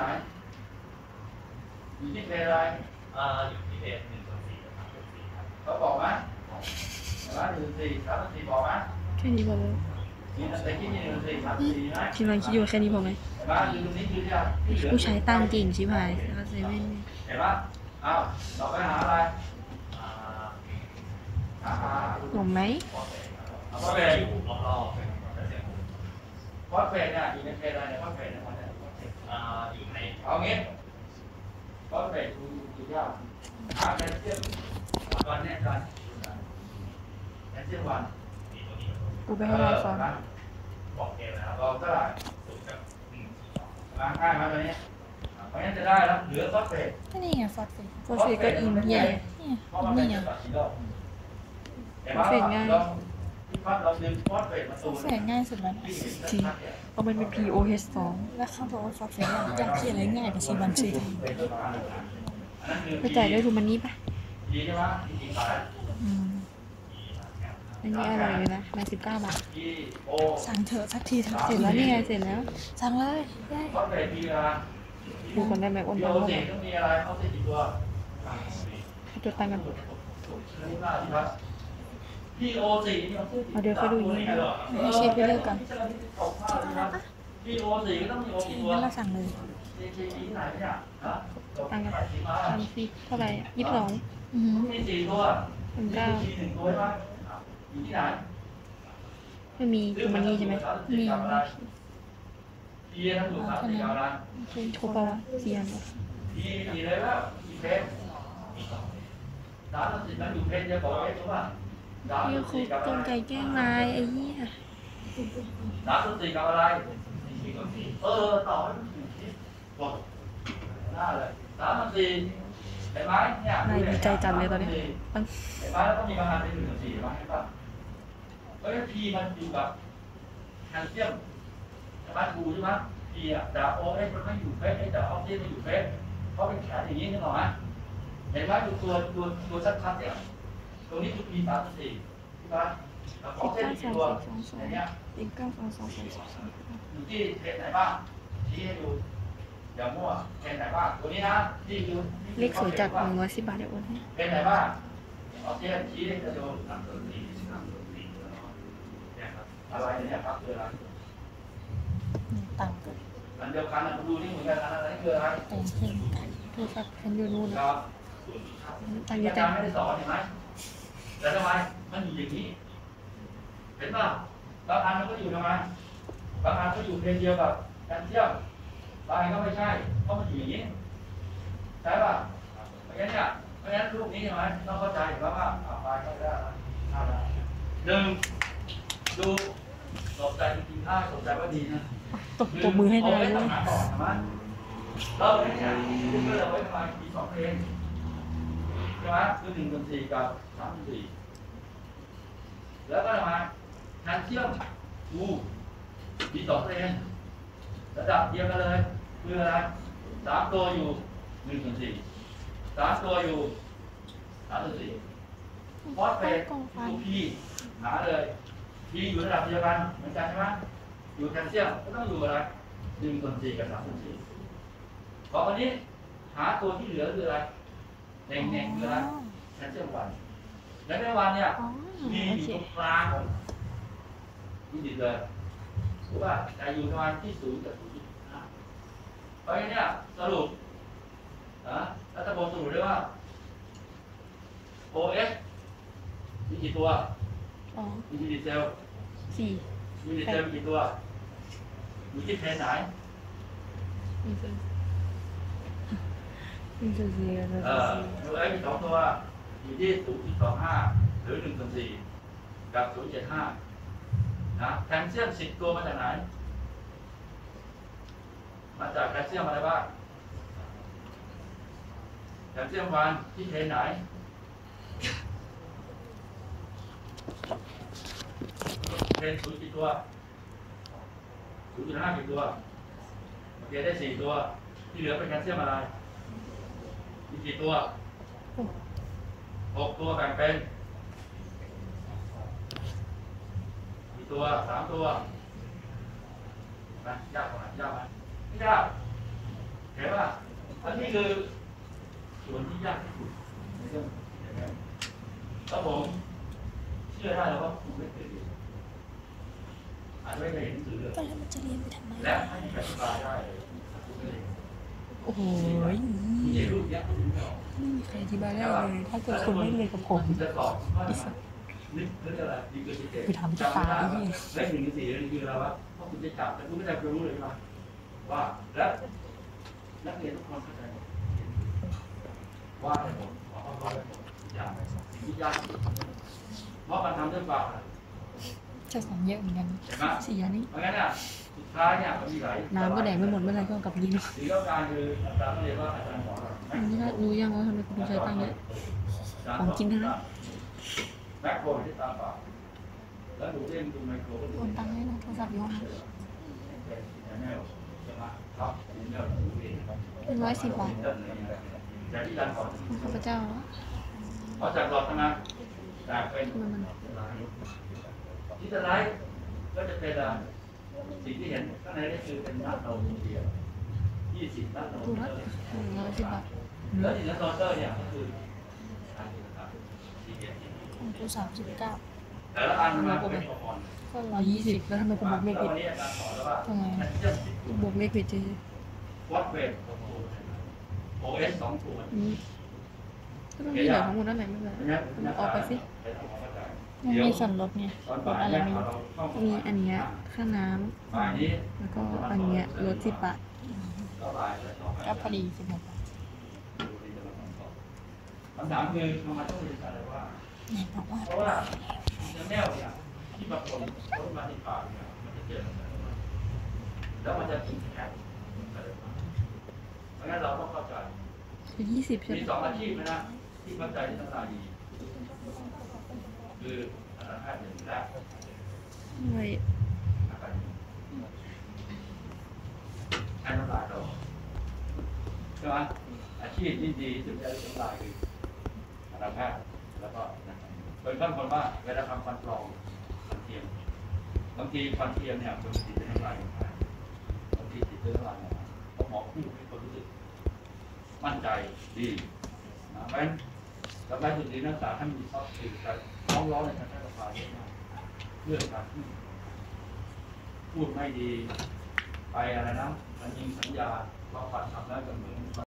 อยู่ที่เพลอะไรอยู่ที่เพล1/4เขาบอกไหม1/4 3/4บอกไหมแค่นี้พอไหมมีแต่ที่นี่1/4 3/4นะคิดว่าคิดอยู่แค่นี้พอไหมเห็นปะอยู่ตรงนี้คือจะที่เหลือกูใช้ตังค์เก่งชิบหายแล้วเซเว่นเห็นปะอ้าวต่อไปหาอะไรหาหนมไหมฟอสเฟตอยู่รอบๆฟอสเฟตเนี่ยอยู่ในเพลอะไรเนี่ยฟอสเฟตเนี่ยอยู่ในเอางี้ฟอสเฟตอยู่ยากหาแคลเซียมวันเนี่ยกันแคลเซียมวันกูไปให้เราฟังบอกเกมนะครับบอกเท่าไหร่ล้างง่ายมาตัวนี้เพราะงั้นจะได้แล้วเหลือฟอสเฟตก็นี่ไงฟอสเฟตโฟเฟตก็อินใหญ่เนี่ยเพราะมันเป็นนี่ไงตัดสีดอกเห็นไหมฟอสเฟตง่ายที่พัดเราดึงฟอสเฟตมาฟตูอสเฟตง่ายสุดแล้วนะที่เห็นจริงชัดๆเนี่ยเพราะมันเป็น POH แล้วเขาบอกว่าฟอสเฟตอยากเขียนอะไรง่ายกว่าชีวันชีไทยอันนั้นคือไปจ่ายด้วยทูมันนี่ปะดีใช่ไหมดีขายอืมอันนี้อร่อยอยู่นะมา19 บาทดีโอสั่งเถอะสักทีเถอะเสร็จแล้วนี่ไงเสร็จแล้วสั่งเลยได้ฟอสเฟตมีอะไรดูคนได้ไหมอ้นดีตังโอค์สี่ต้องมีอะไรเขาติดกี่ตัวจดตังค์กันฟพี่โอสี่นี่มันเอาเดี๋ยวเขาดูอย่างนี้ให้เช็คไปเรื่อยกันพี่โอสี่ก็ต้องมีโอกี่ตัวงั้นเราสั่งเลยที่ไหนเนี่ยฮะตังค์ทำสิเท่าไหร่22 มีสี่ตัว 19 มีหนึ่งตัวใช่ไหมอยู่ที่ไหนไม่มีตัวมันนี่ใช่ไหมมีพี่ทั้งหมดสามสี่อะไรโชว์เปล่าวะ4 อันพี่มีเลยว่ามีเพชรร้านสิมันอยู่เพชรจะบอกไว้ถูกป่ะร้านนี่สี่เขากับจอะงไรใจแกล้งนายไอ้เหี้ยร้านสี่กับอะไรต่อให้มันถูกที่บอกหน้าเลยร้านสี่เห็นไหมเนี่ยนายดีใจจัดเลยตอนนี้มันเห็นไหมแล้วก็มีประมาณเป็น1 กับ 4มาให้ป่ะเฮ้ยพีมันอยู่กับแคลเซียมใช่ไหมทูใช่ไหมพีอ่ะแต่โอเอสมันไม่อยู่เฟสแต่ออกซิเจนมันอยู่เฟสเพราะเป็นแขนอย่างนี้ใช่ไหมเห็นไหมดูตัวชัดๆเนี่ยตรงนี้คือพี3 กับ 4ใช่ไหมแล้วออกซิเจนกี่ตัวอย่างเงี้ย อยู่ที่เพจไหนบ้างชี้ให้ดูอย่ามั่วเพจไหนบ้างตัวนี้นะที่คือเลขสวยจัด110 บาทเดี๋ยวโอนให้เพจไหนบ้างเอาเทียนชี้ให้จะโดนอะไรเนี่ยครับคืออะไรตังค์อันเดียวกันนะดูนี่เหมือนกันอะไรคืออะไรแต่งเพลงโทรศัพท์ฉันอยู่นู่นครับตังค์อาเยอะจัจาง รย์ไม่ได้สอนเห็นไหมแต่ทำไมมันอยู่อย่างนี้เห็นป่ะบางอันมันก็อยู่ทำไมบางอันก็อยู่เพจเดียวกับแคลเซียมบางอันก็ไม่ใช่เพราะมันอยู่อย่างนี้ใช่ป่ะเพราะงั้นเนี่ยเพราะงั้นรูปนี้ใช่ไหมต้องเข้าใจว่าไปก็ได้หนึ่งดูตกใจจริงๆถ้าตกใจว่าดีนะตบมือให้นายด้ด้ววย ยใช่ไหมเราเนี่ยคือเราไว้ทำไมมี2 เพลงใช่ไหมคือ1 กับ 4กับ3 กับ 4แล้วก็มาแคลเซียมมี2 เพลงระดับเดียวกันเลยคืออะไร3 ตัวอยู่1 กับ 4 3 ตัวอยู่3 กับ 4ฟอสเฟตอยู่พีหาเลยพีอยู่ระดับเดียวกันเหมือนกันใช่ไหมอยู่แคลเซียมก็ต้องอยู่อะไร1 กับ 4กับ3 กับ 4พอวันนี้หาตัวที่เหลือคืออะไรเน่งๆคืออะไรแคลเซียมวันและในวันเนี่ยมีอยู่ตรงกลางของยูนิตเลยถูกป่ะแต่อยู่ประมาณที่0 กับ 0.5เพราะงั้นเนี่ยสรุปนะรัฐบาลสรุปได้ว่า OS มีกี่ตัวมียูนิตเซลล์ 4 ยูนิตเซลล์มีกี่ตัวอยู่ที่เพนไหนนี่คือ4แล้ว OS มี2 ตัวอยู่ที่ 0.25 หรือ1 กับ 4 กับ 0.75 นะแคลเซียม10 ตัวมาจากไหนมาจากแคลเซียมอะไรบ้างแคลเซียมวันที่เพนไหนเพน0 กี่ตัว 0.5 กี่ตัวโอเคได้4 ตัวที่เหลือเป็นแคลเซียมอะไรมีกี่ตัว6 ตัวแบ่งเป็นกี่ตัว3 ตัวนะยากกว่าไหมไม่ยากเห็นป่ะอันนี้คือส่วนที่ยากที่สุดในเรื่องถ้าผมเชื่อได้แล้วว่าผมไม่เคยเรียนอาจจะไม่เคยเห็นหนังสือเลยแล้วมันจะเรียนไปทำไมและให้อธิบายได้เลยถ้าคุณไม่เรียนโอ้โหมีเด็กรูปเนี้ยคุณไม่ออกไม่มีใครอธิบายได้เลย ถ้าเกิดคุณไม่เรียนกับผมจะสอบว่านึกอะไรดีเกินที่เด็กไปถามจะตายนี่เลข1 ถึง 4นี่คืออะไรวะเพราะคุณจะจับแต่คุณไม่ได้รู้เลยว่าและนักเรียนทุกคนเข้าใจว่าให้ผมอย่างที่ยากเพราะมันทำด้วยความจะสอนเยอะเหมือนกันเห็นไหม 4 อันนี้เพราะงั้นอ่ะสุดท้ายเนี่ยมันมีหลายน้ำก็แดกไม่หมดเมื่อไรก็กลับยินสีเล่าการคืออาจารย์เรียนว่าอาจารย์สอนอันนี้รู้ยังว่าทำไมคุณใช้ตังค์เยอะ ของกินทั้งนั้นแมคโครที่ตาเปล่าแล้วหนูเรียนดูไมโครก็ดูโอนตังค์ให้นะโทรศัพท์อยู่ห้องนั้น 110 บาทจากที่ดันก่อนของข้าพเจ้าพอจากหลอดทำไมจากเป็นทำไมมันที่จะไลฟ์ก็จะเป็นสิ่งที่เห็นข้างในนี่คือเป็นนัดเราเดียว20 นัดเราถูกแล้ว110 บาทแล้วที่นัดโรเตอร์เนี่ยก็คือ4 กู39 แต่ละอันมันเป็นอุปกรณ์ก็120แล้วทำไมกูบวกเลขผิดวันนี้อาจารย์สอนแล้วว่าทำไมแคลเซียมกูบวกเลขผิดจริงวัดเวทOS 2 ตัวก็ต้องมีเหลือทั้งหมดนั่นแหละไม่เป็นไรมันออกไปสิมันมีส่วนลดไงลดอะไรไม่รู้มีอันเนี้ยค่าน้ำบ่ายนี้แล้วก็อันเนี้ยลด10 บาทก็บ่ายเลยต่อไปก็พอดี16 บาทคำถามคือทำไมต้องบริษัทอะไรว่าไหนบอกว่าเพราะว่าเนื้อแนวเนี่ยที่บางคนรถมาที่ปากเนี่ยมันจะเจอแล้วมันจะถึงแข็งเพราะงั้นเราต้องเข้าใจคือ20ใช่ไหมีมสองอาชีพนะที่เข้าใจที่น้ำตาดีคืออันดับแพทย์หนึ่งและไม่อาการใช้น้ำลายเราใช่ไหมอาชีพที่ดีสุดใช้น้ำลายคืออันดับแพทย์แล้วก็นะครับโดยขั้นตอนว่าเวลาทำฟันปลอมฟันเทียมบางทีฟันเทียมเนี่ยมันติดในน้ำลายบางทีติดในน้ำลายเพราะหมอพูดให้คนรู้สึกมั่นใจดีนะเพราะฉะนั้นสบายสุดดีนักศึกษาท่านมีซอฟต์สกิลแต่น้องร้องในการใช้ภาษาเยอะมากเรื่องการพูดไม่ดีไปอะไรนะมันยิงสัญญาเราฝันทำได้กันเหมือน